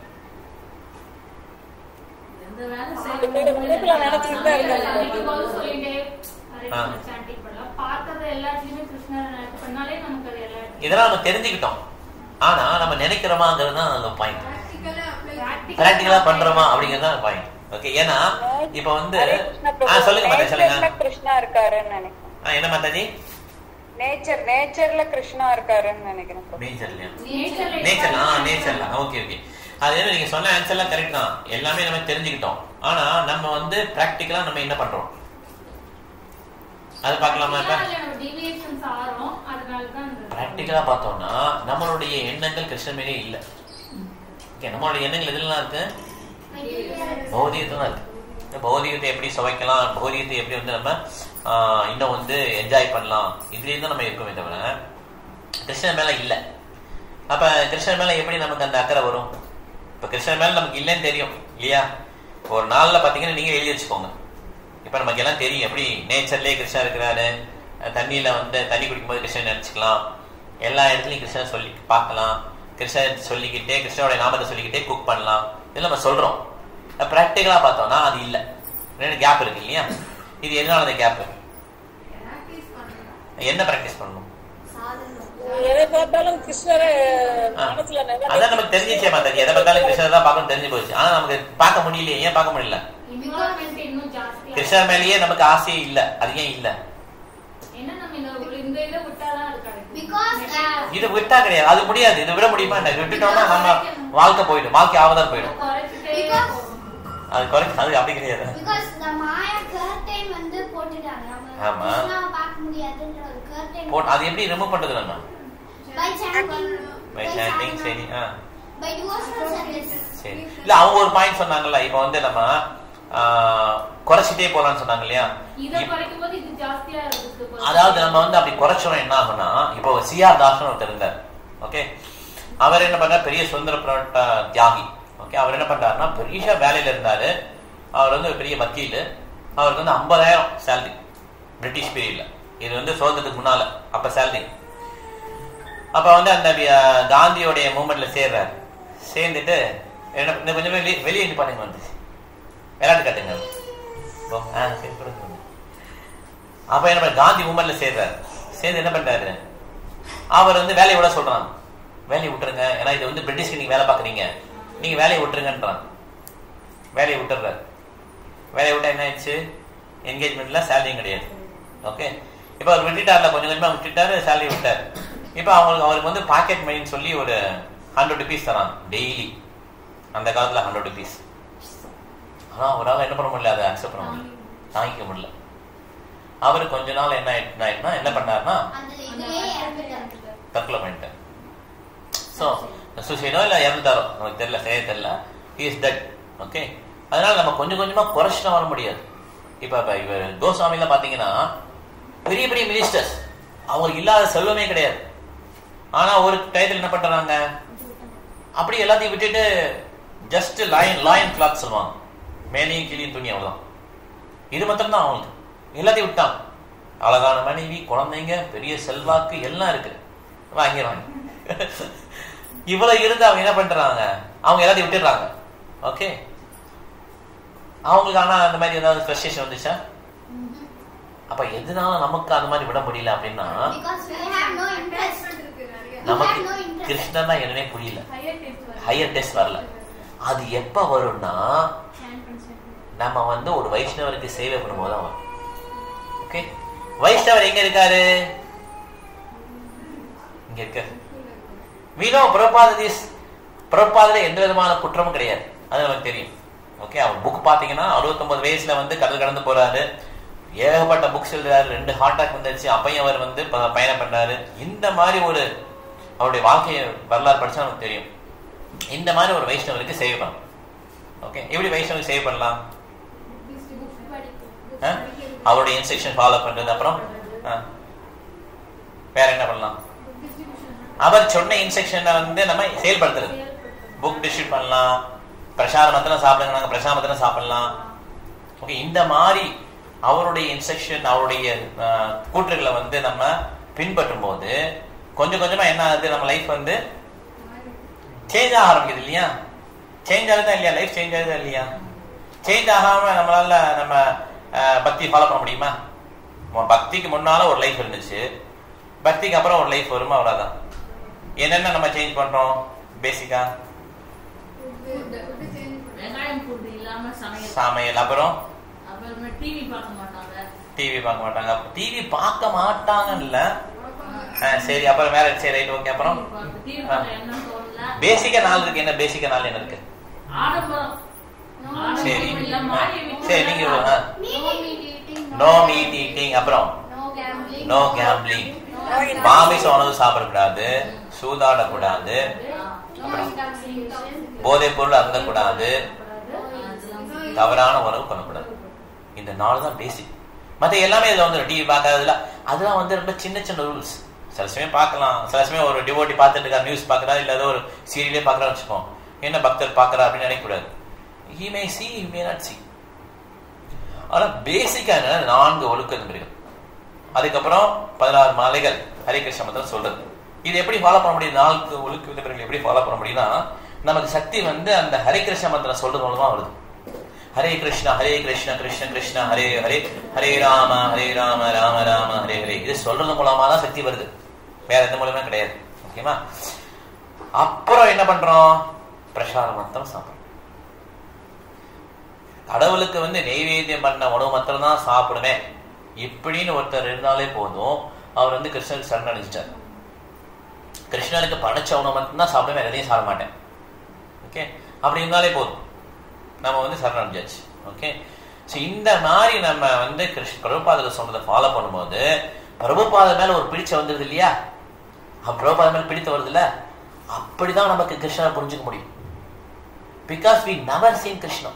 [SPEAKER 1] இதெல்லாம் நம்ம தெரிஞ்சுக்கிட்டோம். ஆனா நம்ம நினைக்கிறோமாங்கிறது தான் அந்த பாயிண்ட். பிராக்டிகலா பண்றோமா அப்படிங்கறது தான் பாயிண்ட். ஓகே, ஏன்னா இப்ப சொல்லுங்க மாதாஜி, சொல்லுங்க.
[SPEAKER 5] கிருஷ்ணா இருக்காருன்னு நினைக்கிறேன்.
[SPEAKER 1] என்ன மாதாஜி?
[SPEAKER 5] நேச்சர்ல கிருஷ்ணா இருக்காருன்னு நினைக்கிறேன்.
[SPEAKER 1] நேச்சர்ல ஓகே. அது என்ன நீங்க சொன்ன ஆன்சர்லாம் கரெக்ட் தான். எல்லாமே நம்ம தெரிஞ்சுக்கிட்டோம். ஆனா நம்ம பிராக்டிகலா நம்ம என்ன பண்றோம் அது பார்க்கலாமா? பிராக்டிகலா பார்த்தோம்னா நம்மளுடைய எண்ணங்கள் கிருஷ்ணன் மேலே இல்ல. ஓகே, நம்மளுடைய எண்ணங்கள் எதுலாம் இருக்கு? பௌதிகத்துல இருக்கு. பௌதிகத்தை எப்படி சுவைக்கலாம், பௌதிகத்தை எப்படி நம்ம இன்னும் என்ஜாய் பண்ணலாம், இதுலயே தான் நம்ம இருக்கோமே தவிர கிருஷ்ணன் மேல இல்ல. அப்ப கிருஷ்ணன் மேல எப்படி நமக்கு அந்த அக்கறை வரும்? இப்ப கிருஷ்ணன் மேல நமக்கு இல்லைன்னு தெரியும் இல்லையா? ஒரு நாள்ல பாத்தீங்கன்னா நீங்க எழுதி வச்சுக்கோங்க. இப்ப நமக்கு எல்லாம் தெரியும் எப்படி நேச்சர்லயே கிருஷ்ணன் இருக்கிறாரு. தண்ணியில தண்ணி குடிக்கும் போது கிருஷ்ணன் நினைச்சுக்கலாம். எல்லா இடத்துலயும் கிருஷ்ணன் சொல்லி பார்க்கலாம். கிருஷ்ணன் சொல்லிக்கிட்டே கிருஷ்ணனுடைய நாமத்தை சொல்லிக்கிட்டே குக் பண்ணலாம், இதெல்லாம் நம்ம சொல்றோம். ப்ராக்டிக்கலா பார்த்தோம்னா அது இல்லை. ரெண்டு கேப் இருக்கு இல்லையா? இது எதனால அந்த கேப்? என்ன பிராக்டிஸ் பண்ணணும்?
[SPEAKER 5] எதை பார்த்தாலும் கிருஷ்ணரை மனசுல
[SPEAKER 1] அதான் நமக்கு தெரிஞ்சிச்சே மாதாஜி, எதை பார்த்தாலும் கிருஷ்ணர் தான் பார்க்கணும் தெரிஞ்சு போச்சு. ஆனா நமக்கு பார்க்க முடியலையே. ஏன் பார்க்க முடியல? கிருஷ்ணர் மேலேயே நமக்கு ஆசையே இல்ல. அது ஏன் இல்ல? இது விட்டா கிடையாது, அது முடியாது. இது விட முடியுமா? விட்டுட்டோம்னா நம்ம வாழ்க்கை போயிடும், வாழ்க்கை ஆவதான் போயிடும். அது குறைக்க அது அப்படி கிடையாது. ஆமா, அது எப்படி ரிமூவ் பண்றது? நம்ம பை சாண்டிங். சரி சரி. இல்ல அவங்க ஒரு பாயிண்ட் சொன்னாங்கல்ல, இப்ப வந்து நம்ம குறைச்சிட்டே போலான்னு சொன்னாங்க இல்லையா? அதாவது நம்ம வந்து அப்படி குறைச்சோம் என்ன ஆகும்னா, இப்போ சிஆர் தாஸ் ஒருத்தர் இருந்தார். ஓகே, அவர் என்ன பண்ணார்? பெரிய சுதந்திர போராட்ட தியாகி. ஓகே, அவர் என்ன பண்றாருன்னா பெரிய வேலையில இருந்தாரு. அவர் வந்து பெரிய வக்கீல். அவருக்கு வந்து 50,000 சேலரி பிரிட்டிஷ் பீரியட்ல. இது வந்து சுதந்திரத்துக்கு முன்னால அப்ப சேலரி. அப்ப வந்து அந்த காந்தியோடைய மூவ்மெண்ட்ல சேர்றாரு. சேர்ந்துட்டு என்ன கொஞ்சம் வெளியே நிப்பாட்டுங்க வந்து விளையாட்டு காட்டுங்க. அப்ப என்ன பண்ண காந்தி மூவ்மெண்ட்ல சேர்றாரு. சேர்ந்து என்ன பண்றாரு? அவர் வந்து வேலையை விட சொல்றாங்க, வேலையை விட்டுருங்க, ஏன்னா இது வந்து பிரிட்டிஷ்க்கு நீங்க வேலை பாக்குறீங்க, நீங்க வேலையை விட்டுருங்கன்றான். வேலையை விட்டுறாரு. வேலையை விட்டா என்ன ஆயிடுச்சு? என்கேஜ்மெண்ட்ல சேலரியும் கிடையாது. ஓகே, இப்ப அவர் விட்டுட்டார்ல, கொஞ்சம் கொஞ்சமா விட்டுட்டாரு, சேலரி விட்டாரு. இப்ப அவருக்கு வந்து பாக்கெட் மணின்னு சொல்லி ஒரு 100 rupees தரான் டெய்லி. அந்த காலத்துல 100 rupees. ஆனா அவரால் என்ன பண்ண முடியல, அதை அக்செப்ட் பண்ண முடியல, தாங்கிக்க முடியல. அவரு கொஞ்ச நாள் என்ன ஆயிட்டுனா என்ன பண்ணாருன்னா தற்கொலை பண்ணிட்டார். சூசைடோ இல்ல இறந்துட்டாரோ நமக்கு தெரியல, செய்ய தெரியல. He is dead. ஓகே, அதனால நம்ம கொஞ்சம் கொஞ்சமா குறைச்சிட்டு வர முடியாது. இப்ப இவர் கோஸ்வாமில பாத்தீங்கன்னா பெரிய பெரிய மினிஸ்டர்ஸ், அவங்களுக்கு இல்லாத செல்வமே கிடையாது. ஆனா ஒரு டயத்தில் என்ன பண்றாங்க, அப்படி எல்லாத்தையும் விட்டுட்டு ஜஸ்ட் லாயன் கிளாத் சொல்லுவாங்க, மேலேயும் கீழே துணி, அவ்வளவுதான். இது மாத்திரம் தான் அவங்களுக்கு. எல்லாத்தையும் விட்டாங்க. அழகான மனைவி, குழந்தைங்க, பெரிய செல்வாக்கு எல்லாம் இருக்கு, வாங்கிடுவாங்க. இவ்வளவு இருந்து அவங்க என்ன பண்றாங்க, அவங்க எல்லாத்தையும் விட்டுடுறாங்க. ஓகே, அவங்களுக்கு ஆனா அந்த மாதிரி ஏதாவது ஃப்ரஸ்ட்ரேஷன் வந்துச்சா? அப்ப எதனால நமக்கு அந்த மாதிரி விட முடியல அப்படின்னா, நமக்கு கிருஷ்ணன் தான் என்னன்னே புரியல, ஹையர் டெஸ்ட் வரல. அது எப்ப வரும்னா நம்ம வந்து ஒரு வைஷ்ணவருக்கு சேவை பண்ணும்போது தான் வரும். ஓகே, வைஷ்ணவர் எங்க இருக்காரு? இங்க இருக்க. வீணோ பிரபாதில எந்த விதமான குற்றமும் கிடையாது, அது நமக்கு தெரியும். ஓகே, அவர் புக் பாத்தீங்கன்னா 69 வயசுல வந்து கடல் கடந்து போறாரு, ஏகப்பட்ட புக்ஸ் எழுதுறாரு, 2 ஹார்ட் அட்டாக் வந்துருச்சு, அப்பையும் அவர் வந்து பயணம் பண்றாரு. இந்த மாதிரி ஒரு அவருடைய வாழ்க்கையை வரலாறு படிச்சா நமக்கு தெரியும். இந்த மாதிரி ஒரு வைஷ்ணவருக்கு சேவை பண்ணலாம். ஓகே, எப்படி வைஷ்ணவருக்கு சேவை பண்ணலாம்? அவருடைய இன்ஸ்ட்ரக்ஷன் ஃபாலோ பண்றது. அப்புறம் வேற என்ன பண்ணலாம்? அவர் சொன்ன இன்ஸ்ட்ரக்ஷனை வந்து நம்ம செயல்படுத்துறது. புக் டிஸ்ட்ரிபியூட் பண்ணலாம், பிரசாதம் மாத்திரம் சாப்பிடுங்க, நாங்க பிரசாதம் மாத்திரம் சாப்பிடலாம். ஓகே, இந்த மாதிரி அவருடைய இன்ஸ்ட்ரக்ஷன், அவருடைய கூற்றுகளை வந்து நம்ம பின்பற்றும் போது கொஞ்சம் கொஞ்சமா என்ன ஆகுது, நம்ம லைஃப் வந்து சேஞ்ச் ஆக ஆரம்பிக்குது இல்லையா? சேஞ்ச் ஆகுதா இல்லையா? லைஃப் சேஞ்ச் ஆகுதா இல்லையா? சேஞ்ச் ஆகாம நம்மளால நம்ம பக்தி ஃபாலோ பண்ண முடியுமா? பக்திக்கு முன்னால ஒரு லைஃப் இருந்துச்சு, பக்திக்கு அப்புறம் ஒரு லைஃப் வருமா? அவ்வளவுதான். என்னென்ன நம்ம சேஞ்ச் பண்றோம்? பேசிக்கா சமையல், அப்புறம் டிவி பார்க்க மாட்டாங்க. டிவி பார்க்க மாட்டாங்கல்ல, சரி. அப்புறம் வேற, சரி, ரைட், ஓகே. அப்புறம் பேசிக்கா நாள் இருக்கு. என்ன பேசிக்கா நாள் என்ன இருக்கு? சரி சரி, நீங்க நோ மீட் ஈட்டிங், அப்புறம் நோ கேம்பிளிங், மாமிச உணவு சாப்பிடக்கூடாது, சூதாடக்கூடாது, அப்புறம் போதைப் பொருள் அருந்தக்கூடாது, தவறான உணவு பண்ணக்கூடாது. இந்த 4 தான் பேசிக். மற்ற எல்லாமே இதுல வந்து டிவி பார்க்கறதுல அதெல்லாம் வந்து ரொம்ப சின்ன சின்ன ரூல்ஸ். சில சமயம் பார்க்கலாம், சில சமயம் ஒரு டிவோட்டி பார்த்துட்டு இருக்கா, நியூஸ் பார்க்கறா, இல்ல ஏதோ ஒரு சீரியலே பார்க்கறா வச்சுப்போம், என்ன பக்தர் பார்க்கறா அப்படின்னு நினைக்கக்கூடாது. He may see, he may not see. ஆனா பேசிக்கா 4 ஒழுக்க நெறிகள். அதுக்கப்புறம் 16 மாலைகள் ஹரிகிருஷ்ண மந்திரம் சொல்றது. இது எப்படி ஃபாலோ பண்ண முடியும்? நாளுக்கு ஒழுக்கு விதப்பிரகளை எப்படி ஃபாலோ பண்ண முடியும்னா, நமக்கு சக்தி வந்து அந்த ஹரே கிருஷ்ண மந்திரம் சொல்றது மூலமா வருது. ஹரே கிருஷ்ணா கிருஷ்ண கிருஷ்ண ஹரே ஹரே, ஹரே ராம ராம ராம ஹரே ஹரே. இது சொல்றது மூலமா தான் சக்தி வருது, வேற எந்த மூலமா கிடையாது. ஓகேவா? அப்புறம் என்ன பண்றோம்? பிரசாதம் மாத்திரம் சாப்பிடுறோம். கடவுளுக்கு வந்து நெய்வேத்தியம் பண்ண உணவு மாத்திரம் தான் சாப்பிடுவேன் இப்படின்னு ஒருத்தர் இருந்தாலே போதும், அவர் வந்து கிருஷ்ணருக்கு சரணடைஞ்சிட்டார். கிருஷ்ணருக்கு படைச்ச உணவு மட்டும்தான் சாப்பிடுவேன், எதையும் சாப்பிட மாட்டேன். ஓகே, அப்படி இருந்தாலே போதும், நம்ம வந்து சரணடைஞ்சாச்சு. ஓகே, ஸோ இந்த மாதிரி நம்ம வந்து பிரபுபாதர் சொன்னதை ஃபாலோ பண்ணும்போது பிரபுபாதர் மேல ஒரு பிடிச்ச வந்துருது இல்லையா? பிரபுபாதர் மேல பிடித்த வருது இல்ல, அப்படிதான் நமக்கு கிருஷ்ணனை புரிஞ்சுக்க முடியும். Because we never seen Krishna.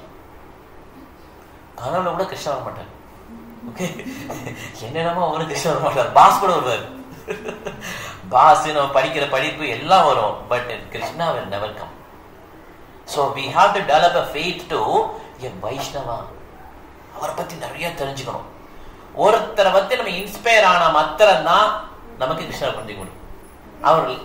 [SPEAKER 1] கனவுல கூட கிருஷ்ணன் வர மாட்டார். ஓகே, என்னென்னமோ அவரு கிருஷ்ணன் வர மாட்டார். பாஸ் கூட வருவார். பாஸ் நம்ம படிக்கிற படிப்பு எல்லாம் வரும், but Krishna will never come. So we have to develop a faith to a Vaishnava. அவரை பத்தி நிறைய தெரிஞ்சுக்கணும். ஒருத்தரை பத்தி நம்ம இன்ஸ்பயர் ஆன மாத்திரம் தான் நமக்கு கிருஷ்ணரை புரிஞ்சுக்க முடியும். அவர்கள்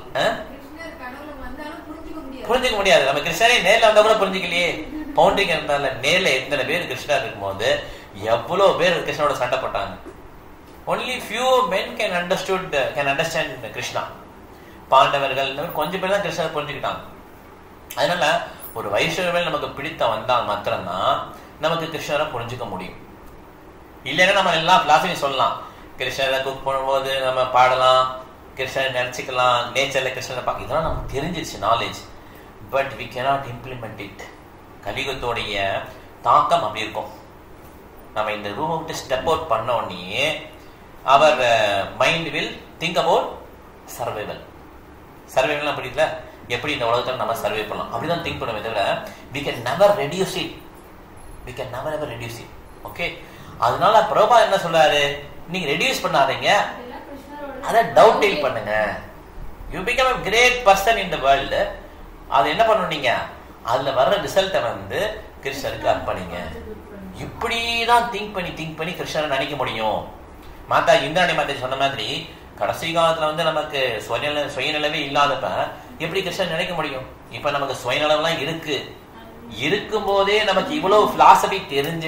[SPEAKER 1] புரிஞ்சுக்க முடியாது. நம்ம கிருஷ்ணரை நேர்ல வந்தா கூட புரிஞ்சுக்கலையே. பவுண்டரிங் இருந்தால நேர்ல எத்தனை பேர் கிருஷ்ணர் இருக்கும்போது எவ்வளவு பேர் கிருஷ்ணனோட சண்டை போட்டாங்க. only few men can understand Krishna. பாண்டவர்கள் கொஞ்சம் பேர் தான் கிருஷ்ணரை புரிஞ்சுக்கிட்டாங்க. அதனால ஒரு வைஷ்ணவர்கள் நமக்கு பிடித்த வந்தால் மாத்திரம்தான் நமக்கு கிருஷ்ணரை புரிஞ்சுக்க முடியும். இல்லைன்னா நம்ம எல்லாம் பிலாசபி சொல்லலாம், கிருஷ்ணரை குக் பண்ணும்போது நம்ம பாடலாம், கிருஷ்ணரை நினைச்சுக்கலாம், நேச்சர்ல கிருஷ்ணரை பார்க்க, இதெல்லாம் நமக்கு தெரிஞ்சிருச்சு knowledge. But we cannot implement it. கலியுகத்தோடைய தாக்கம் அப்படி இருக்கும். நம்ம இந்த ரூம் விட்டு ஸ்டெப் அவுட் பண்ண உடனே அவர் mind will think about survival. Survival அப்படி இல்லை, எப்படி இந்த உலகத்தில் நம்ம சர்வை பண்ணலாம் அப்படிதான் திங்க் பண்ணுமே தவிர we can never reduce it. we can never ever reduce it. Okay, அதனால பிரபா என்ன சொல்றாரு, நீங்க ரெடியூஸ் பண்ணாதீங்க, அதை டவுட் பண்ணுங்க. you become a great person in the world. அது என்ன பண்ணணும், நீங்க அதுல வர்ற ரிசல்ட்டை வந்து கிருஷ்ணருக்கு அர்ப்பணிங்க. இப்படிதான் திங்க் பண்ணி கிருஷ்ணரை நினைக்க முடியும். மாதா இந்திராணி மாதா சொன்ன மாதிரி கடைசி காலத்துல வந்து நமக்கு சுயநிலவே இல்லாதப்ப எப்படி கிருஷ்ணன் நினைக்க முடியும்? இப்ப நமக்கு சுயநலம்லாம் இருக்கும் போதே நமக்கு இவ்வளவு பிலாசபி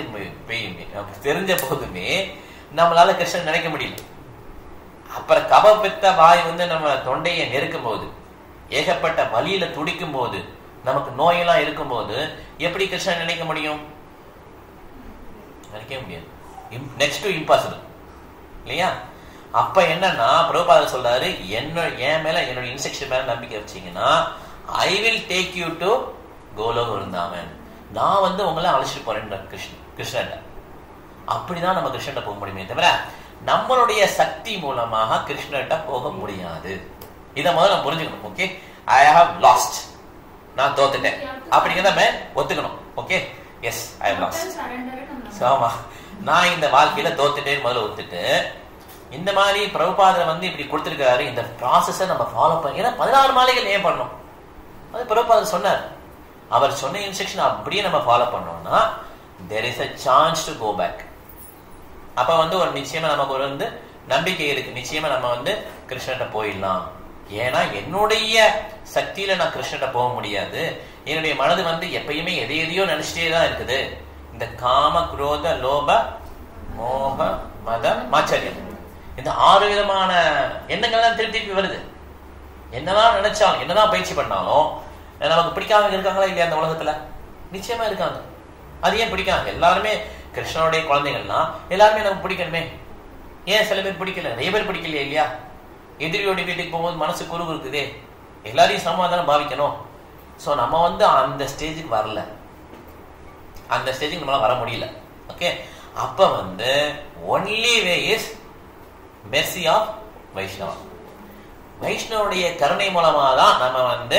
[SPEAKER 1] தெரிஞ்ச போதுமே நம்மளால கிருஷ்ணன் நினைக்க முடியல. அப்புறம் கப பித்த வாய் வந்து நம்ம தொண்டையை நெருக்கும் போது, ஏகப்பட்ட வலியில துடிக்கும் போது, நமக்கு நோயெல்லாம் இருக்கும் போது எப்படி கிருஷ்ணன் நினைக்க முடியும்? நினைக்க முடியாது. நெக்ஸ்ட் டு இம்பாசிபிள் இல்லையா? அப்ப என்னன்னா பிரபுபாதர் சொல்றாரு, என் மேல என்னோட இன்ஸ்ட்ரக்ஷன் மேல நம்பிக்கை வச்சீங்கன்னா I will take you to Goloka Vrindavan. நான் வந்து உங்களை அழைச்சிட்டு போறேன் கிருஷ்ணன். அப்படிதான் நம்ம கிருஷ்ணன் போக முடியுமே தவிர நம்மளுடைய சக்தி மூலமாக கிருஷ்ணர்கிட்ட போக முடியாது. இதை முதல்ல நம்ம புரிஞ்சுக்கணும். ஓகே, ஐ ஹவ் லாஸ்ட், நான் தோத்துட்டேன் அப்படிங்கிறத நம்ம ஒத்துக்கணும். Okay, yes I have lost. ஆமா, நான் இந்த வாழ்க்கையில தோத்துட்டேன்னு முதல்ல ஒத்துட்டு, இந்த மாதிரி பிரபுபாதர் வந்து இப்படி கொடுத்திருக்காரு, இந்த ப்ராசஸை நம்ம ஃபாலோ பண்ணி, ஏன்னா 14 மாலைகள் ஏன் பண்ணணும்? அது பிரபுபாதர் சொன்னார். அவர் சொன்ன இன்ஸ்ட்ரக்ஷன் அப்படியே நம்ம ஃபாலோ பண்ணோம்னா there is a chance to go back. அப்ப வந்து ஒரு நிச்சயமா நமக்கு ஒரு வந்து நம்பிக்கை இருக்கு, நிச்சயமா நம்ம வந்து கிருஷ்ணன்ட்ட போயிடலாம். ஏன்னா என்னுடைய சக்தியில நான் கிருஷ்ணன்ட்ட போக முடியாது. என்னுடைய மனது வந்து எப்பயுமே எதையோ நினைச்சிட்டே தான் இருக்குது. இந்த காம குரோத லோப மோக மத மாச்சரியம், இந்த 6 விதமான எண்ணங்கள்லாம் திருப்பி வருது. என்னதான் நினைச்சாலும், என்னதான் பயிற்சி பண்ணாலும் நமக்கு பிடிக்காம இருக்காங்களா இல்லையா அந்த உலகத்துல? நிச்சயமா இருக்காங்க. அது ஏன் பிடிக்காங்க? எல்லாருமே கிருஷ்ணனுடைய குழந்தைகள்னா எல்லாருமே நமக்கு பிடிக்கணுமே. ஏன் சில பேர் பிடிக்கல? நிறைய பேர் பிடிக்கலையா இல்லையா? எதிரியோட வீட்டுக்கு போகும்போது மனசு குறுகு இருக்குதே, எல்லாரையும் சமாதானம் பாவிக்கணும். ஸோ நம்ம வந்து அந்த ஸ்டேஜுக்கு வரல, அந்த ஸ்டேஜுக்கு நம்மளால வர முடியல. ஓகே, அப்ப வந்து only way is mercy of Vaishnava. வைஷ்ணவனுடைய கருணை மூலமா தான் நம்ம வந்து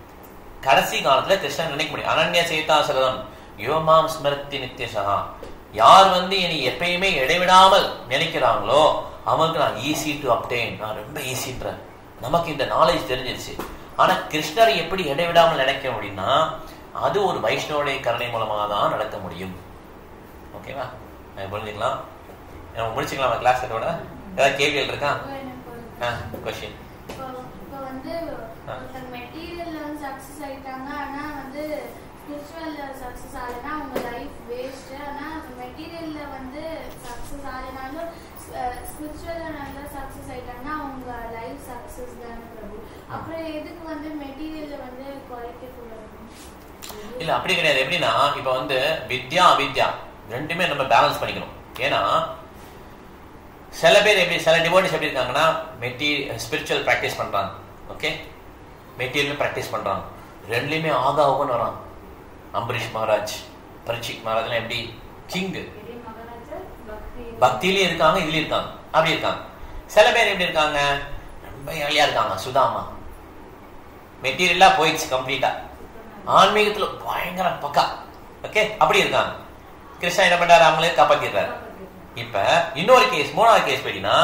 [SPEAKER 1] கடைசி காலத்துல கிருஷ்ணன் நினைக்க முடியும். அனன்ய சேதாசரதம் யோமாம் ஸ்மிருதி நித்யசா. யார் வந்து இனி எப்பயுமே இடைவிடாமல் நினைக்கிறாங்களோ அவங்களுக்கு நான் ஈஸி டு அப்டெயின், நான் ரொம்ப ஈஸின்ற நமக்கு இந்த நாலேஜ் தெரிஞ்சிருச்சு. ஆனா கிருஷ்ணரை எப்படி இடைவிடாமல் நினைக்க முடியும்னா அது ஒரு வைஷ்ணவனுடைய கருணை மூலமாக தான் நடக்க முடியும். ஓகேவா? புரிஞ்சுக்கலாம். நம்ம முடிச்சுக்கலாம் கிளாஸ். ஏதாவது கேள்விகள் இருக்கா? கொஸ்டின்.
[SPEAKER 2] இப்போ வந்து மெட்டீரியல்ல வந்து சக்சஸ் ஆயிட்டாங்க, ஆனா வந்து ஸ்பிரிச்சுவல்ல சக்சஸ் ஆகலைன்னா அவங்க லைஃப் வேஸ்ட். ஆனா மெட்டீரியல்ல வந்து சக்சஸ் ஆகலைனாலும் ஸ்பிரிச்சுவல்ல நல்லா சக்சஸ் ஆயிட்டாங்கன்னா அவங்க லைஃப் சக்சஸ் தானே பிரபு. அப்புறம் எதுக்கு வந்து மெட்டீரியல்ல வந்து குவாலிட்டி ஃபுல்லா
[SPEAKER 1] இல்ல அப்படி கிடையாது. எப்படின்னா இப்ப வந்து வித்யா அவித்யா ரெண்டுமே நம்ம பேலன்ஸ் பண்ணிக்கணும். ஏன்னா சில பேர் எப்படி, சில டிவோட்டிஸ் எப்படி இருக்காங்கன்னா ஸ்பிரிச்சுவல் பிராக்டிஸ் பண்றாங்க, ஓகே, மெட்டீரியல் பிராக்டிஸ் பண்றாங்க, ரெண்டுலயுமே ஆகாவுக்குன்னு வராங்க. அம்பரீஷ் மகாராஜ், பரீட்சித் மகாராஜ் எப்படி கிங், பக்தியிலயும் இருக்காங்க, இதுலயும் இருக்காங்க, அப்படி இருக்காங்க. சில பேர் எப்படி இருக்காங்க, ரொம்ப ஏழையா இருக்காங்க. சுதாமா மெட்டீரியலா போயிடுச்சு கம்ப்ளீட்டா, ஆன்மீகத்துல பயங்கர பக்கா, ஓகே, அப்படி இருக்காங்க. கிருஷ்ணா என்ன பண்றாரு, அவங்களே காப்பாத்திடுறாரு. இப்ப இன்னொரு கேஸ், மூணாவது கேஸ் போயிட்டீங்கன்னா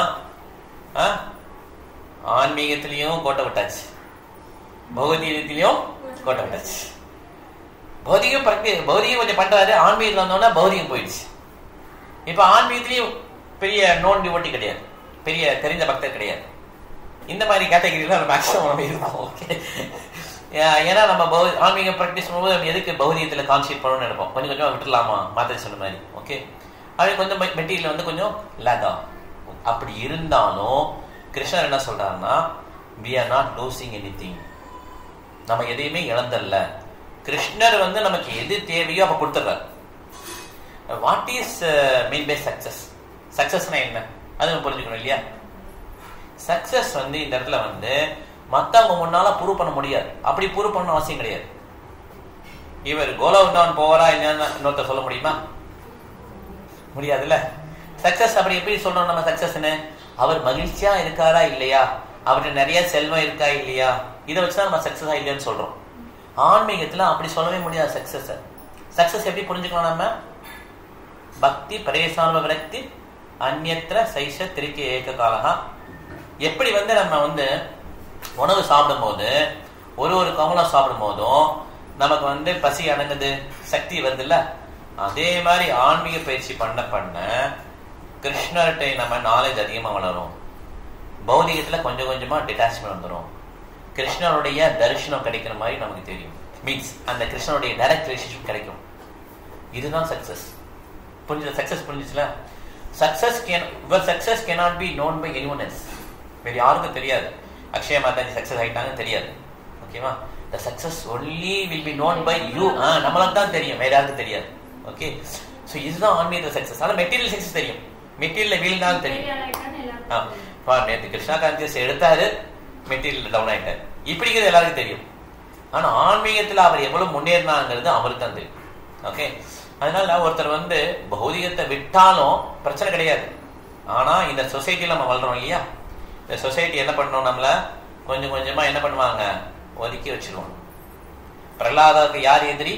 [SPEAKER 1] ஆன்மீகத்திலையும் கோட்டை விட்டாச்சு, பௌதிகத்திலையும் கோட்டை விட்டாச்சு. பௌதிகம் கொஞ்சம் பண்றாரு, ஆன்மீகத்துல வந்தோம்னா பௌதிகம் போயிடுச்சு. இப்ப ஆன்மீகத்திலையும் பெரிய நோன் டிவோட்டி கிடையாது, பெரிய தெரிஞ்ச பக்தர் கிடையாது. இந்த மாதிரி கேட்டகரியில மேக்ஸிமம் நம்ம இருக்கோம், ஓகே. ஏன்னா நம்ம ஆன்மீகம் பிராக்டிஸ் பண்ணும்போது எதுக்கு பௌதிகத்துல கான்சென்ட்ரேட் பண்ணணும்னு நினைப்போம், கொஞ்சம் கொஞ்சமா விட்டுலாமா, மாத்திரை சொன்ன மாதிரி, ஓகே. அது கொஞ்சம் மெட்டீரியல் வந்து கொஞ்சம் லேக் ஆகும். அப்படி இருந்தாலும் கிருஷ்ணர் என்ன சொல்றாருன்னா, we are not losing anything, நம்ம எதையுமே இழந்தல்ல. கிருஷ்ணர் வந்து நமக்கு எது தேவையோ அப்ப கொடுத்துறாரு. What is mean by success? சக்சஸ்னா என்ன அது நம்ம புரிஞ்சுக்கணும் இல்லையா? சக்சஸ் வந்து இந்த இடத்துல வந்து மத்தவங்க முன்னால ப்ரூவ் பண்ண முடியாது, அப்படி ப்ரூவ் பண்ண அவசியம் கிடையாது. இவர் கோலவுண்டான் போவாரா இல்லையான்னு இன்னொருத்தர் சொல்ல முடியுமா? முடியாதுல்ல. சக்சஸ் அப்படி எப்படி சொல்றோம் நம்ம சக்சஸ்ன்னு? அவர் மகிழ்ச்சியா இருக்காரா இல்லையா, அவர்கிட்ட நிறைய செல்வம் இருக்கா இல்லையா, இதை வச்சுதான் நம்ம சக்சஸா இல்லையான்னு சொல்றோம். ஆன்மீகத்துல அப்படி சொல்லவே முடியாது சக்சஸ். சக்சஸ் எப்படி புரிஞ்சுக்கலாம் நம்ம? பக்தி பரேசான விரக்தி அந்நியத்திர சைஷ திரிக்க ஏக காலகா. எப்படி வந்து நம்ம வந்து உணவு சாப்பிடும் போது ஒரு கமலம் சாப்பிடும் போதும் நமக்கு வந்து பசி அடங்குது, சக்தி வருது இல்ல, அதே மாதிரி ஆன்மீக பயிற்சி பண்ண பண்ண கிருஷ்ணர்கிட்ட நம்ம நாலேஜ் அதிகமா வளரும். பௌதிகத்துல கொஞ்சம் கொஞ்சமா டிட்டாச்மெண்ட் வந்துடும். கிருஷ்ணருடைய தரிசனம் கிடைக்கிற மாதிரி நமக்கு தெரியும். மீன்ஸ் அந்த கிருஷ்ணனுடைய டைரக்ட் ரிலேஷன்ஷிப் கிடைக்கும். இதுதான் சக்சஸ். புரிஞ்சு? சக்சஸ் புரிஞ்சுச்சுல? Success cannot be known by anyone else. வேற யாருக்கும் தெரியாது. அக்ஷய மாதாஜி சக்சஸ் ஆயிட்டாங்கன்னு தெரியாது, ஓகேவா? The success only will be known by you. நம்மளுக்கு தான் தெரியும், வேற யாருக்கும் தெரியாது, ஓகே. சோ இதுதான் ஆன்மீக சக்சஸ். ஆனா மெட்டீரியல் சக்சஸ் தெரியும், மெட்டீரியல் வீழ்ந்தாலும் தெரியும். நேற்று கிருஷ்ணா கான்சியஸ் எடுத்தாரு, மெட்டீரியல் டவுன் ஆயிட்டாரு, இப்படிங்கிறது எல்லாருக்கும் தெரியும். ஆனா ஆன்மீகத்துல அவர் எவ்வளவு முன்னேறினாங்கிறது அவருக்கு தான் தெரியும், ஓகே. அதனால ஒருத்தர் வந்து பௌதிகத்தை விட்டாலும் பிரச்சனை கிடையாது. ஆனா இந்த சொசைட்டில நம்ம வளர்றோம் இல்லையா, இந்த சொசைட்டி என்ன பண்ணணும், நம்மள கொஞ்சம் கொஞ்சமா என்ன பண்ணுவாங்க, ஒதுக்கி வச்சிருவாங்க. பிரகலாதாவுக்கு யார் எதிரி?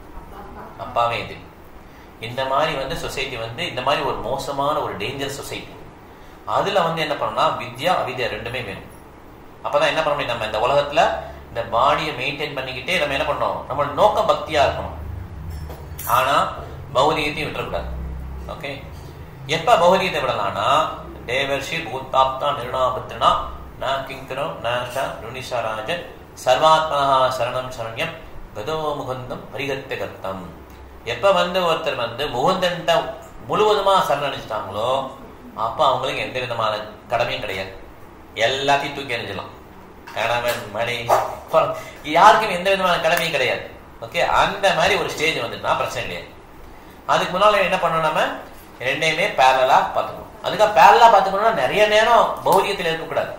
[SPEAKER 1] அப்பாவே எதிரி. இந்த மாதிரி வந்து சொசைட்டி வந்து இந்த மாதிரி ஒரு மோசமான ஒரு டேஞ்சர் சொசைட்டி. அதுல வந்து என்ன பண்ணணும்னா வித்யா அவித்யா ரெண்டுமே வேணும். அப்பதான் என்ன பண்ண முடியும், நம்ம இந்த உலகத்துல இந்த பாடியை மெயின்டைன் பண்ணிக்கிட்டே நம்ம என்ன பண்ணணும், நம்மளோட நோக்கம் பக்தியா இருக்கணும். ஆனா பௌதிகத்தையும் விட்டுறக்கூடாது, ஓகே. எப்ப பௌதிகத்தை விடலாம்னா தேவர்ஷி பூத்தாப்தா நிருணாபத்ரனா ந கிங்கரம் ந ருணிஷராஜன் சர்வாத்மனா சரணம் சரண்யம் கதோ முகுந்தம் பரிகத்த கத்தம். எப்ப வந்து ஒருத்தர் வந்து முகுந்தன்ட்ட முழுவதுமா சரணடைஞ்சிட்டாங்களோ அப்ப அவங்களுக்கு எந்த விதமான கடமையும் கிடையாது, எல்லாத்தையும் தூக்கி எறிஞ்சிடலாம். கணவன் மணி யாருக்கும் எந்த விதமான கடமையும் கிடையாது, ஓகே. அந்த மாதிரி ஒரு ஸ்டேஜ் வந்துட்டுனா பிரச்சனை கிடையாது. அதுக்கு முன்னால என்ன பண்ணணும், நம்ம ரெண்டையுமே பேரலா பார்த்துக்கணும். அதுக்காக பேரலா பார்த்துக்கணும்னா நிறைய நேரம் பௌதிகத்தில் இருக்கக்கூடாது,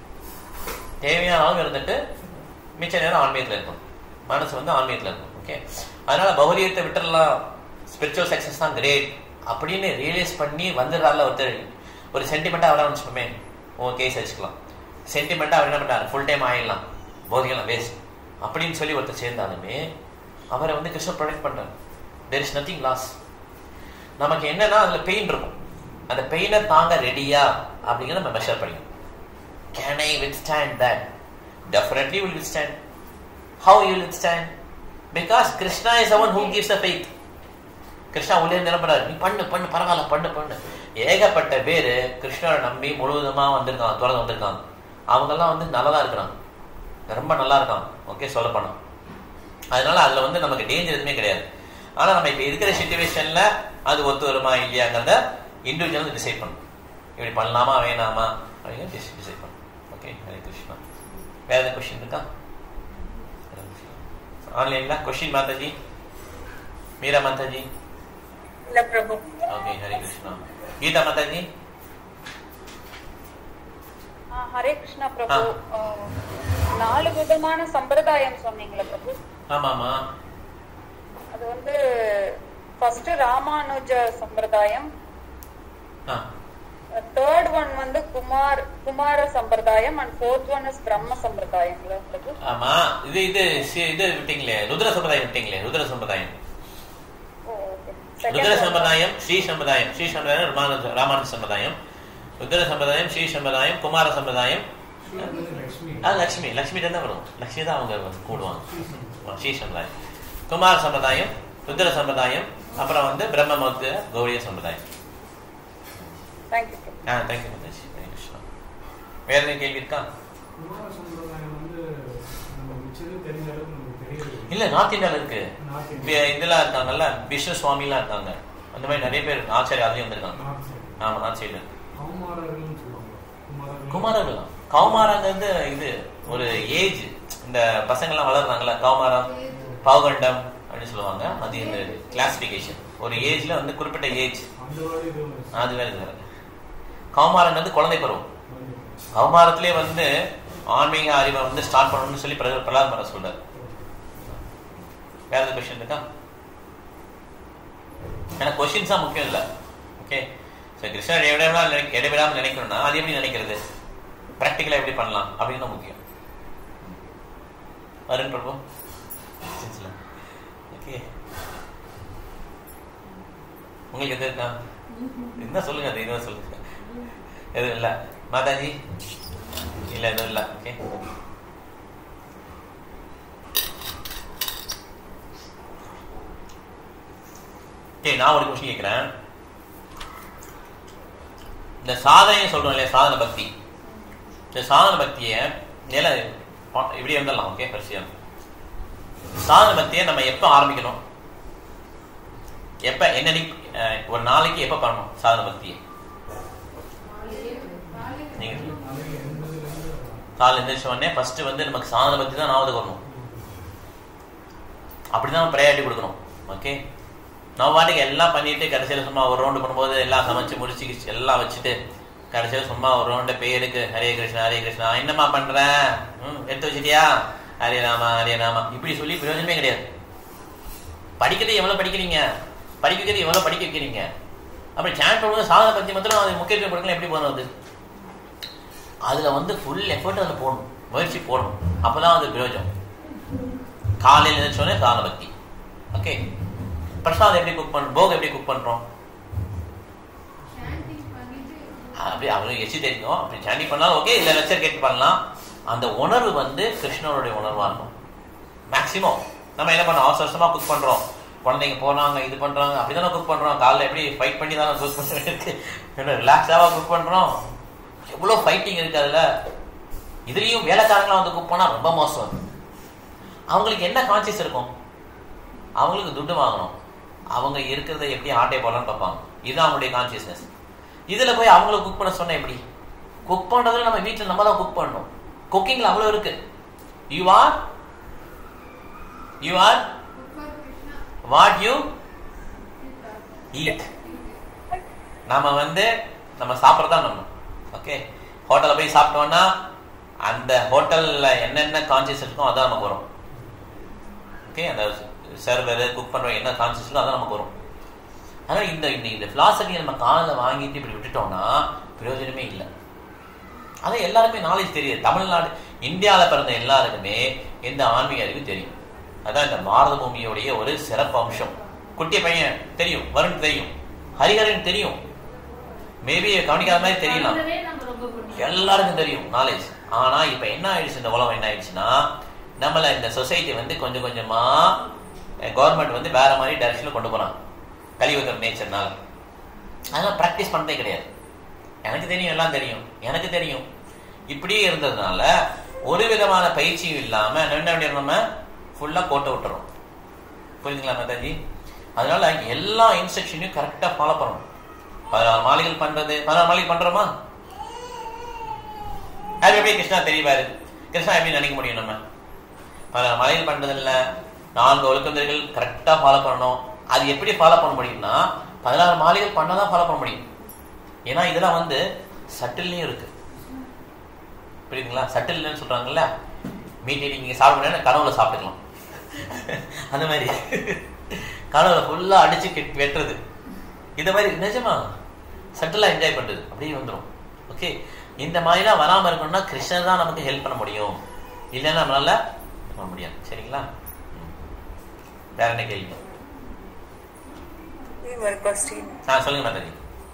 [SPEAKER 1] தேவையான அளவு இருந்துட்டு மிச்ச நேரம் ஆன்மீகத்தில் இருக்கணும், மனசு வந்து ஆன்மீகத்தில் இருக்கும், ஓகே. அதனால பௌதிகத்தை விட்டுறலாம், ஸ்பிரிச்சுவல் சக்சஸ் தான் கிரேட் அப்படின்னு ரியலைஸ் பண்ணி வந்துடுறாருல ஒருத்தர். ஒரு சென்டிமெண்டா அவரை வச்சுப்போமே, கேஸ் வச்சுக்கலாம். சென்டிமெண்டா அவர் என்ன பண்ணாரு, ஃபுல் டைம் ஆயிடலாம், பௌதிகம் வேஸ்ட் அப்படின்னு சொல்லி ஒருத்தர் சேர்ந்தாலுமே அவரை வந்து கிருஷ்ணர் ப்ரொடெக்ட் பண்றாரு. There is nothing loss. நமக்கு என்னன்னா அதுல பெயின் இருக்கும், அந்த பெயினை தாங்க ரெடியா அப்படிங்கிறத நம்ம மெஷர் பண்ணிக்கணும். Can I withstand that? Definitely will withstand. How you will withstand? Because Krishna is the one who gives the faith. Krishna உள்ளே நிரம்புறாரு, நீ பண்ணு பண்ணு பரவாயில்ல பண்ணு பண்ணு. ஏகப்பட்ட பேரு கிருஷ்ணரை நம்பி முழுவதுமா வந்திருக்காங்க, தொடர்ந்து வந்திருக்காங்க. அவங்க எல்லாம் வந்து நல்லதா இருக்கிறாங்க, ரொம்ப நல்லா இருக்கும். ஓகே, சொல்ல போனோம். அதனால அதுல வந்து நமக்கு டேஞ்சர் எதுவுமே கிடையாது. ஆனா நம்ம இப்ப இருக்கிற சிச்சுவேஷன்ல அது ஒத்து வருமா இல்லையாங்கிறத இண்டிவிஜுவல் டிசைட் பண்ணும். இப்படி பண்ணலாமா வேணாமா அப்படின்னு டிசைட் பண்ணும். ஓகே, ஹரே கிருஷ்ணா. வேற எதாவது கொஸ்டின் இருக்கா ஆன்லைன்ல? கொஸ்டின் மாதாஜி, மீரா மாதாஜி?
[SPEAKER 5] இல்ல பிரபு.
[SPEAKER 1] ஓகே, ஹரே கிருஷ்ணா. கீதா மாதாஜி?
[SPEAKER 7] ஹரே கிருஷ்ணா பிரபு. 4 விதமான சம்பிரதாயம் சொன்னீங்களா பிரபு?
[SPEAKER 1] ஆமாமா.
[SPEAKER 7] அது வந்து ஃபர்ஸ்ட் ராமானுஜ சம்பிரதாயம், தேர்ட் ஒன் வந்து குமார சம்பிரதாயம், அண்ட் ஃபோர்த் ஒன் இஸ் பிரம்ம சம்பிரதாயம்.
[SPEAKER 1] ஆமா, இது விட்டீங்களே, ருத்ர சம்பிரதாயம் விட்டீங்களே. ருத்ர சம்பிரதாயம், ருத்ர சம்பிரதாயம், ஸ்ரீ சம்பிரதாயம். ஸ்ரீ சம்பிரதாயம் ராமானுஜ சம்பிரதாயம், ருத்ர சம்பிரதாயம், ஸ்ரீ சம்பிரதாயம், குமார சம்பிரதாயம். லட்சுமி, லட்சுமி தானே வரும். லட்சுமி தான் அவங்க கூடுவாங்க. ஸ்ரீ சம்பிரதாயம், குமார சம்பிரதாயம், ருத்ர சம்பிரதாயம், அப்புறம் வந்து பிரம்ம கௌரிய சம்பிரதாயம்.
[SPEAKER 7] தேங்க்யூ.
[SPEAKER 1] தேங்க்யூ மாதாஜி. ஹரே கிருஷ்ணா. வேற எதுவும் கேள்வி இருக்கா? இல்ல, நார்த் இந்தியால இருக்கு. இதெல்லாம் இருக்காங்கல்ல, விஷ்ணு சுவாமிலாம் இருக்காங்க. அந்த மாதிரி நிறைய பேர் ஆச்சாரிய அதுலயும் வந்திருக்காங்க. ஆமா, நார்த் சைடுல குமாரர்கள். கௌமாரங்கிறது இது ஒரு ஏஜ். இந்த பசங்க எல்லாம் வளர்றாங்கல்ல, கௌமாரம், பௌகண்டம் அப்படின்னு சொல்லுவாங்க. அது இந்த கிளாசிபிகேஷன். ஒரு ஏஜ்ல வந்து குறிப்பிட்ட ஏஜ், அது வேற இது வேற. கௌமாரங்கிறது குழந்தை பருவம். கௌமாரத்திலே வந்து ஆன்மீக அறிவை வந்து ஸ்டார்ட் பண்ணணும்னு சொல்லி பிரகலாத் மகாராஜ் சொல்றாரு. வேற ஏதாவது கொஸ்டின் இருக்கா? ஏன்னா கொஸ்டின்ஸ் தான் முக்கியம் இல்லை. ஓகே, கிருஷ்ணர் இடைவிடாமல் நினைக்கணும்னா அது எப்படி நினைக்கிறது, பிராக்டிகலா எப்படி பண்ணலாம் அப்படின்னு முக்கியம். வருண் பிரபு. ஓகே, உங்களுக்கு எது இருக்கா? என்ன சொல்லுங்க, அது இதுவும் சொல்லுங்க. எதுவும் இல்லை மாதாஜி? இல்ல, எதுவும் இல்லை. ஓகே, நான் ஒரு கொஸ்டின் கேட்கிறேன். இந்த சாதனை சொல்றோம் இல்லையா, சாதன பக்தி. இந்த சாதன பக்தியை இப்படி வந்துடலாம். ஓகே, பரிசீலனை. சாதன பக்தியை நம்ம எப்ப ஆரம்பிக்கணும், எப்ப என்ன ஒரு நாளைக்கு எப்ப பண்ணணும் சாதன பக்தியை? நீங்க காலை எந்திரிச்ச உடனே ஃபர்ஸ்ட் வந்து நமக்கு சாதன பக்தி தான் ஞாபகம் வரணும். அப்படிதான் ப்ரையாரிட்டி கொடுக்கணும். ஓகே, நம்ம பாட்டுக்கு எல்லாம் பண்ணிட்டு கடைசியில் சும்மா ஒரு ரவுண்டு பண்ணும்போது எல்லாம் சமைச்சு முடிச்சு எல்லாம் வச்சுட்டு கடைசியில் சும்மா ஒரு ரவுண்டு பேருக்கு ஹரே கிருஷ்ணா ஹரே கிருஷ்ணா, என்னம்மா பண்ற, எடுத்து வச்சுட்டியா, ஹரே ராமா ஹரே ராமா, இப்படி சொல்லி பிரயோஜனமே கிடையாது. படிக்கிறது எவ்வளவு படிக்கிறீங்க, படிக்க வைக்கிறது எவ்வளவு படிக்க வைக்கிறீங்க. அப்படி சேனல் பண்ணும்போது சாதனை பத்தி மாத்திரம் அது முக்கியத்துவம் கொடுக்கலாம். எப்படி போகணும், அது அதுல வந்து ஃபுல் எஃபர்ட் அதில் போடணும், முயற்சி போடணும். அப்பதான் அது பிரயோஜனம். காலையில் நினைச்சோடனே சாதன பக்தி. ஓகே, பிரசாதம் எப்படி குக் பண்றோம், போக் எப்படி குக் பண்றோம், அப்படி அவங்களுக்கு எச்சு தெரியும். அப்படி சாண்டி பண்ணாலும் ஓகே, இல்லை லெக்சர் கேட்டு பண்ணலாம். அந்த உணர்வு வந்து கிருஷ்ணனுடைய உணர்வா இருக்கும். மேக்சிமம் நம்ம என்ன பண்ணோம், அவசரமா குக் பண்றோம், குழந்தைங்க போறாங்க இது பண்றாங்க, அப்படிதானே குக் பண்றோம். காலைல எப்படி ஃபைட் பண்ணி தானே குக் பண்ண இருக்கு, ரிலாக்ஸாவா குக் பண்றோம். எவ்வளவு ஃபைட்டிங் இருக்கு அதுல. இதுலயும் வேலைக்காரங்களா வந்து குக் பண்ணா ரொம்ப மோசம். அவங்களுக்கு என்ன கான்சியஸ் இருக்கும், அவங்களுக்கு துட்டு வாங்கணும், அவங்க இருக்கிறத எப்படி ஆட்டை போடலான்னு பார்ப்பாங்க. இதுதான் அவங்களுடைய கான்சியஸ்னஸ். இதுல போய் அவங்கள குக் பண்ண சொன்ன எப்படி? குக் பண்றதுல நம்ம வீட்டுல நம்ம தான் குக் பண்ணணும். குக்கிங்ல அவ்வளவு இருக்கு. You are what you eat. நம்ம வந்து நம்ம சாப்பிட்றதா நம்ம. ஓகே, ஹோட்டல்ல போய் சாப்பிட்டோம்னா அந்த ஹோட்டல்ல என்னென்ன கான்சியஸ் இருக்கோ அதான் நமக்கு வரும். ஓகே, அந்த சர்வர் குக் பண்றவங்க என்ன கான்சியஸ் இருக்கோ அதான் நமக்கு வரும். ஆனால் இந்த பிலாசபியை நம்ம காலில் வாங்கிட்டு இப்படி விட்டுட்டோம்னா பிரயோஜனமே இல்லை. அதான் எல்லாருமே நாலேஜ் தெரியுது. தமிழ்நாடு இந்தியாவில் பிறந்த எல்லாருக்குமே எந்த ஆன்மீக அறிவு தெரியும். அதான் இந்த பாரத பூமியோடைய ஒரு சிறப்பு அம்சம். குட்டிய பையன் தெரியும், வருண் தெரியும், ஹரிஹரன் தெரியும், மேபி கவனிக்காத மாதிரி தெரியலாம், எல்லாருக்கும் தெரியும் நாலேஜ். ஆனா இப்ப என்ன ஆயிடுச்சு, இந்த உலகம் என்ன ஆயிடுச்சுன்னா நம்மள இந்த சொசைட்டி வந்து கொஞ்சம் கொஞ்சமா கவர்மெண்ட் வந்து வேற மாதிரி டைரக்ஷன்ல கொண்டு போறாங்க கலியுக நேச்சர்னால. அதெல்லாம் பிராக்டிஸ் பண்ணதே கிடையாது. எனக்கு தெரியும், எல்லாம் தெரியும், எனக்கு தெரியும், இப்படியே இருந்ததுனால ஒரு விதமான பயிற்சியும் இல்லாம என்ன பண்ணிடுறோம், நம்ம ஃபுல்லா கோட்டை விட்டுறோம். புரியுதுங்களா மாதாஜி? அதனால எல்லா இன்ஸ்ட்ரக்ஷனையும் கரெக்டா ஃபாலோ பண்ணணும். 16 மாலைகள் பண்றது, 16 மாலைகள் பண்றோமா? அது எப்படி கிருஷ்ணா தெரியவாரு? கிருஷ்ணா எப்படி நினைக்க முடியும்? நம்ம 16 மாலைகள் பண்றது இல்ல, 4 ஒழுக்கந்தர்கள் கரெக்டா ஃபாலோ பண்ணணும். அது எப்படி ஃபாலோ பண்ண முடியும்னா 16 மாலைகள் பண்ணதான் ஃபாலோ பண்ண முடியும். ஏன்னா இதெல்லாம் வந்து சட்டில்லையும் இருக்கு. புரியுதுங்களா? சட்டில்னு சொல்றாங்கல்ல, மீட்டி நீங்க சாப்பிட கனவுல சாப்பிட்டுக்கலாம். அந்த மாதிரி கனவுல ஃபுல்லா அடிச்சு வெட்டுறது, இந்த மாதிரி நிஜமா சட்டிலா என்ஜாய் பண்றது அப்படியே வந்துடும். ஓகே, இந்த மாதிரிலாம் வராம இருக்கணும்னா கிருஷ்ணர் தான் நமக்கு ஹெல்ப் பண்ண முடியும், இல்லைன்னா நம்மளால பண்ண முடியாது. சரிங்களா? வேற என்ன கேள்வி?
[SPEAKER 7] ஒரு கொஸ்டின்.
[SPEAKER 1] சொல்லுங்க மாதாஜி.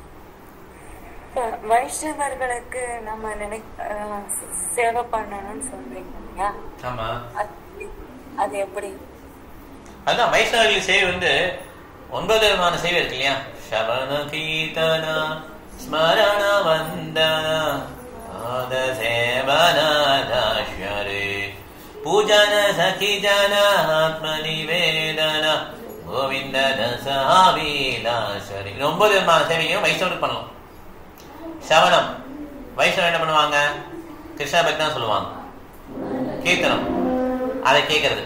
[SPEAKER 7] வைஷ்ணவர்களுக்கு நம்ம சேவை பண்ணணும்னு சொல்றீங்க இல்லையா?
[SPEAKER 1] ஆமா,
[SPEAKER 7] அது எப்படி?
[SPEAKER 1] அதுதான் வைஷ்ணவர்களுக்கு சேவை வந்து 9 விதமான சேவை இருக்கு இல்லையா? ஸ்ரவண கீர்த்தன ஸ்மரண வந்தன ஆத சேவன தாஷ்யரே பூஜன சகி ஜன ஆத்ம நிவேதன கோவிந்த தசாவிலாசரி. 9 விதமான சேவையும் வைஷ்ணவருக்கு பண்ணலாம். சவணம் வைஷ்ணவம் என்ன பண்ணுவாங்க? கிருஷ்ணா பக்தி தான் சொல்லுவாங்க. கீர்த்தனம் அதை கேட்கறது,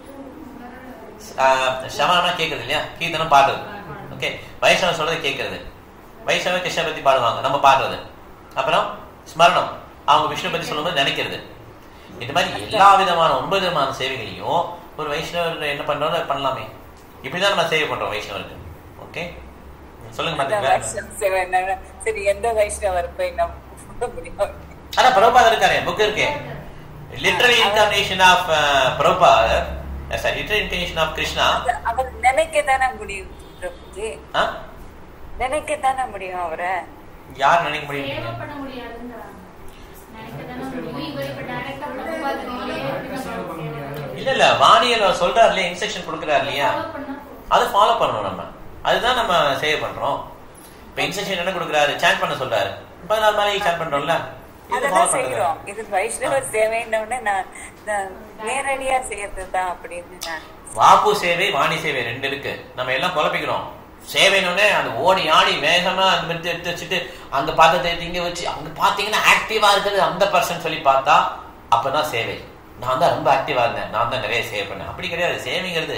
[SPEAKER 1] சவணம்னா கேட்கறது இல்லையா? கீர்த்தனம் பாடுறது. ஓகே, வைஷ்ணவ சொல்றது கேட்கறது, வைஷ்ணவ கிருஷ்ண பத்தி பாடுவாங்க, நம்ம பாடுறது. அப்புறம் ஸ்மரணம், அவங்க விஷ்ணு பத்தி சொல்லும்போது நினைக்கிறது. இது மாதிரி எல்லா விதமான 9 விதமான சேவைகளையும் ஒரு வைஷ்ணவர் என்ன பண்றோம் பண்ணலாமே. இப்படிதான் நம்ம சேவை பண்றோம் வைஷ்ணவருக்கு. ஓகே, சொல்லுங்க.
[SPEAKER 7] சரி, எந்த வைஷ்ணவர் போய் நம்ம முடியும்?
[SPEAKER 1] ஆனா பிரபுபாதர் இருக்காரு, புக் இருக்கு, லிட்டரல் இன்கார்னேஷன் ஆஃப் பிரபுபாதர், லிட்டரல் இன்கார்னேஷன் ஆஃப் கிருஷ்ணா.
[SPEAKER 7] அவர் நினைக்கத்தானே முடியும் பிரபுஜி, நினைக்கத்தானே முடியும். அவரை
[SPEAKER 1] யார் நினைக்க முடியும்?
[SPEAKER 6] சேவை பண்ண முடியாதுங்கறாங்க. நினைக்கதானே முடியும். இவர் இப்ப டைரக்டா பிரபுபாதர்
[SPEAKER 1] இல்ல வாணியல் சொல்றாருல, இன்ஸ்ட்ரக்ஷன் கொடுக்கறாரு இல்லையா, அதை ஃபாலோ பண்ணணும் நம்ம. அதுதான் நம்ம சேவை பண்றோம். இப்ப இன்ஸ்ட்ரக்ஷன் என்ன கொடுக்கறாரு? சாண்ட் பண்ண சொல்றாரு, 14 மாலையை சாண்ட் பண்றோம்ல,
[SPEAKER 7] அதெல்லாம் செய்யறோம். இது வைஷ்ணவர் சேவைன்னு நான் நேரடியா செய்யறதுதான் அப்படின்னு நான்.
[SPEAKER 1] வாப்பு சேவை வாணி சேவை 2 இருக்கு. நம்ம எல்லாம் குழப்பிக்கிறோம். சேவைன்னு அது ஓடி ஆடி வேகமா அந்த மாதிரி எடுத்து வச்சுட்டு அந்த பாத்திரத்தை இங்க வச்சு அங்க பாத்தீங்கன்னா ஆக்டிவா இருக்கிறது அந்த பர்சன் சொல்லி பார்த்தா அப்பதான் சேவை. நான் தான் ரொம்ப ஆக்டிவா இருந்தேன், நான் தான் நிறைய சேவை பண்ணேன். அப்படி கிடையாது. சேவைங்கிறது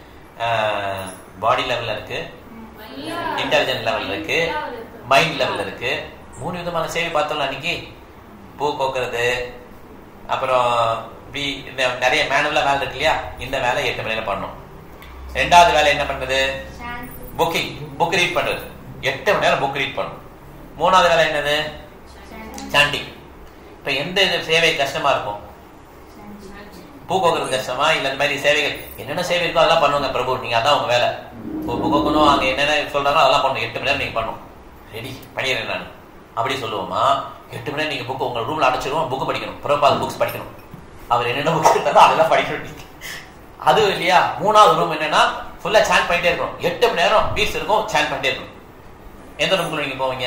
[SPEAKER 1] பாடி லெவல்ல இருக்கு, இன்டெலிஜென்ட் லெவல்ல இருக்கு, மைண்ட் லெவல்ல இருக்கு. 3 விதமான சேவை பார்த்தோம்ல அன்னைக்கு. பூ கோக்குறது, அப்புறம் நிறைய மேனுவலா வேலை இருக்கு இல்லையா, இந்த வேலை 8 மணி நேரம் பண்ணணும். 2வது வேலை என்ன பண்றது? புக்கிங், புக் ரீட் பண்றது. 8 மணி நேரம் புக் ரீட் பண்ணணும். 3வது வேலை என்னது? சாண்டிங். இப்ப எந்த சேவை கஷ்டமா இருக்கும்? பூ கோக்குறது கஷ்டமா? இல்ல இந்த மாதிரி சேவைகள் என்னென்ன சேவை இருக்கோ அதெல்லாம் பண்ணுவாங்க பிரபு, நீங்க அதான் உங்க வேலை. பூ கோக்கணும், அங்க என்னென்ன சொல்றாங்களோ அதெல்லாம் பண்ணணும். 8 மணி நேரம் நீங்க பண்ணணும். ரெடி பண்ணிடுறேன் நான் அப்படி சொல்லுவோமா? 8 மணி நேரம் நீங்க புக் உங்க ரூம்ல அடைச்சிருவோம், புக் படிக்கணும், பிரபாத புக்ஸ் படிக்கணும். அவர் என்னென்ன புக்ஸ் இருந்தாரோ அதெல்லாம் படிக்கணும். அது இல்லையா? 3வது ரூம் என்னன்னா ஃபுல்லா சாண்ட் பண்ணிட்டே இருக்கணும். 8 மணி நேரம் பீட்ஸ் இருக்கும், சாண்ட் பண்ணிட்டே இருக்கணும். எந்த ரூம்குள்ள நீங்க போவீங்க?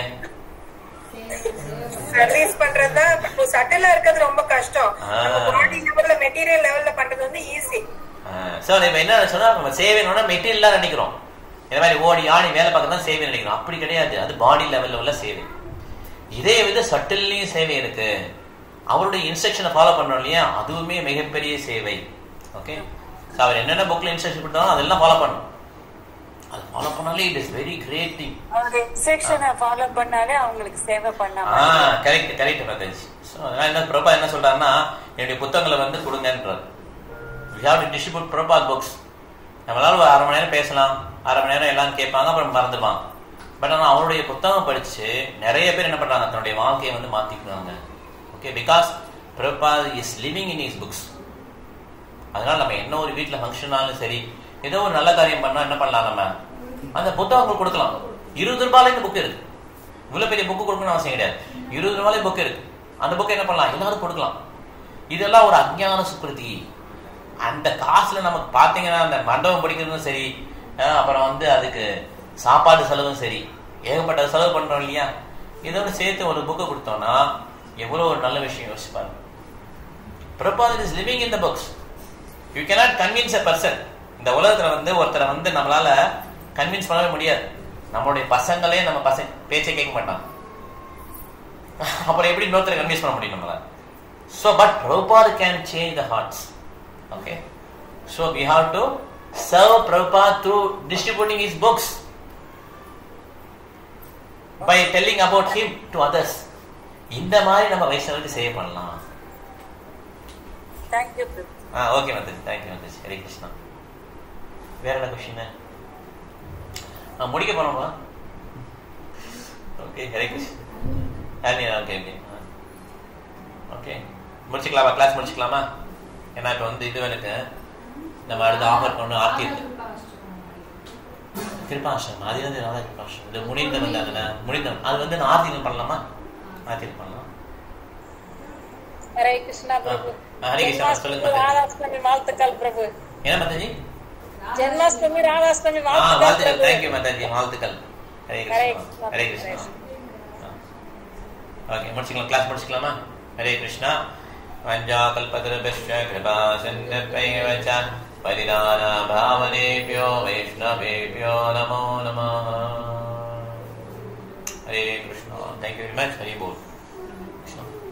[SPEAKER 5] சர்வீஸ் பண்றதுதான் சட்டிலா இருக்கிறது ரொம்ப கஷ்டம். பாடி லெவல்ல மெட்டீரியல் லெவல்ல பண்றது வந்து ஈஸி.
[SPEAKER 1] சோ இப்ப என்ன சொன்னா நம்ம சேவைனோட மெட்டீரியலா நினைக்கிறோம், இந்த மாதிரி ஓடி ஆடி வேலை பார்க்க தான் சேவை நினைக்கிறோம். அப்படி கிடையாது, அது பாடி லெவல்ல உள்ள சேவை. இதே வித சட்டில்லையும் சேவை இருக்கு. அவருடைய இன்ஸ்ட்ரக்ஷனை ஃபாலோ பண்றோம் இல்லையா, அதுவுமே மிகப்பெரிய சேவை. ஓகே, அவர் என்னென்ன புக்ல இன்ஸ்ட்ரக்ஷன் கொடுத்தாலும் அதெல்லாம் ஃபாலோ பண்ணணும். அது ஃபாலோ பண்ணாலே it is very great thing.
[SPEAKER 7] அவங்க இன்ஸ்ட்ரக்ஷனை ஃபாலோ பண்ணாலே அவங்களுக்கு சேவை பண்ணாம.
[SPEAKER 1] கரெக்ட் மாதாஜி. சோ அதனால என்ன பிரபா என்ன சொல்றாருன்னா, என்னுடைய புத்தகங்களை வந்து கொடுங்கன்றார். we have to distribute Prabhupada books. நம்மளால ஒரு 1/2 மணி நேரம் பேசலாம், 1/2 மணி நேரம் எல்லாம் கேட்பாங்க, அப்புறம் மறந்துடுவாங்க. பட் ஆனால் அவருடைய புத்தகம் படிச்சு நிறைய பேர் என்ன பண்றாங்க, தன்னுடைய வாழ்க்கையை வந்து மாத்திக்கிறாங்க. Okay, because Prabhupada is living in his books. அதனால நம்ம என்ன ஒரு வீட்டுல ஃபங்க்ஷனாலும் சரி, ஏதோ ஒரு நல்ல காரியம் பண்ணா என்ன பண்ணலாம், நம்ம அந்த புத்தகங்கள் கொடுக்கலாம். 20 ரூபாயில இந்த புக் இருக்கு. இவ்வளவு பெரிய புக்கு கொடுக்கணும்னு அவசியம் கிடையாது. 20 ரூபாயில புக் இருக்கு. அந்த புக்கை என்ன பண்ணலாம், எல்லாரும் கொடுக்கலாம். இதெல்லாம் ஒரு அஞ்ஞான சுக்கிருதி. அந்த காசுல நமக்கு பாத்தீங்கன்னா அந்த மண்டபம் படிக்கிறதும் சரி, அப்புறம் வந்து அதுக்கு சாப்பாடு செலவும் சரி, ஏகப்பட்ட செலவு பண்றோம் இல்லையா. இதோட சேர்த்து ஒரு புக்கை கொடுத்தோம்னா எவ்வளவு ஒரு நல்ல விஷயம் யோசிப்பாரு. Prabhupada is living in the books. You cannot convince a person. இந்த உலகத்துல வந்து ஒருத்தரை வந்து நம்மளால கன்வின்ஸ் பண்ணவே முடியாது. நம்மளுடைய பசங்களே நம்ம பேச்சை கேட்க மாட்டாங்க. அப்புறம் எப்படி இன்னொருத்தரை கன்வின்ஸ் பண்ண முடியும் நம்மளால? So but Prabhupada can change the hearts. Okay. So we have to serve Prabhupada through distributing his books. By telling about him to others. இந்த மாதிரி நம்ம வைஷ்ணவருக்கு சேவை பண்ணலாம்.
[SPEAKER 7] Thank you.
[SPEAKER 1] Okay Mataji, thank you Mataji. Hare Krishna. வேற என்ன கொஸ்டின்? முடிக்க போனோமா? Okay, Hare Krishna. Okay okay okay முடிச்சுக்கலாமா? கிளாஸ் முடிச்சுக்கலாமா? ஏன்னா இப்போ வந்து இது எனக்கு நம்ம அடுத்து ஆஃபர் பண்ண ஆர்த்தி இருக்கு. கிருபாஷ்டம் அது வந்து ராதா கிருபாஷ்டம் இது முடிந்தவன் வந்து அதில் முடிந்தவன் அது வந்து நான் ஆர்த்தி பண்ணலாமா? ஆர்த்தி பண்ணலாம்.
[SPEAKER 5] ஹரே கிருஷ்ணா பிரபு.
[SPEAKER 1] ஹரே கிருஷ்ணா. சொல்லுங்க
[SPEAKER 5] ராதாஷ்டமி வாழ்த்துக்கள் பிரபு.
[SPEAKER 1] என்ன மாதாஜி?
[SPEAKER 5] ஜென்மாஷ்டமி ராதாஷ்டமி வாழ்த்துக்கள்.
[SPEAKER 1] தேங்க்யூ மாதாஜி, வாழ்த்துக்கள். ஹரே கிருஷ்ணா. ஹரே கிருஷ்ணா. ஓகே முடிச்சுக்கலாம், கிளாஸ் முடிச்சுக்கலாமா? ஹரே கிருஷ்ணா. வஞ்சா கல்பத்ருபஸ்ய கிருபா சிந்தத்வைவ ச பரிதான பாவனேப்யோ வைஷ்ணவேப்யோ நமோ நமः. Hare Krishna. Thank you very much. Hari போல். கிருஷ்ணா.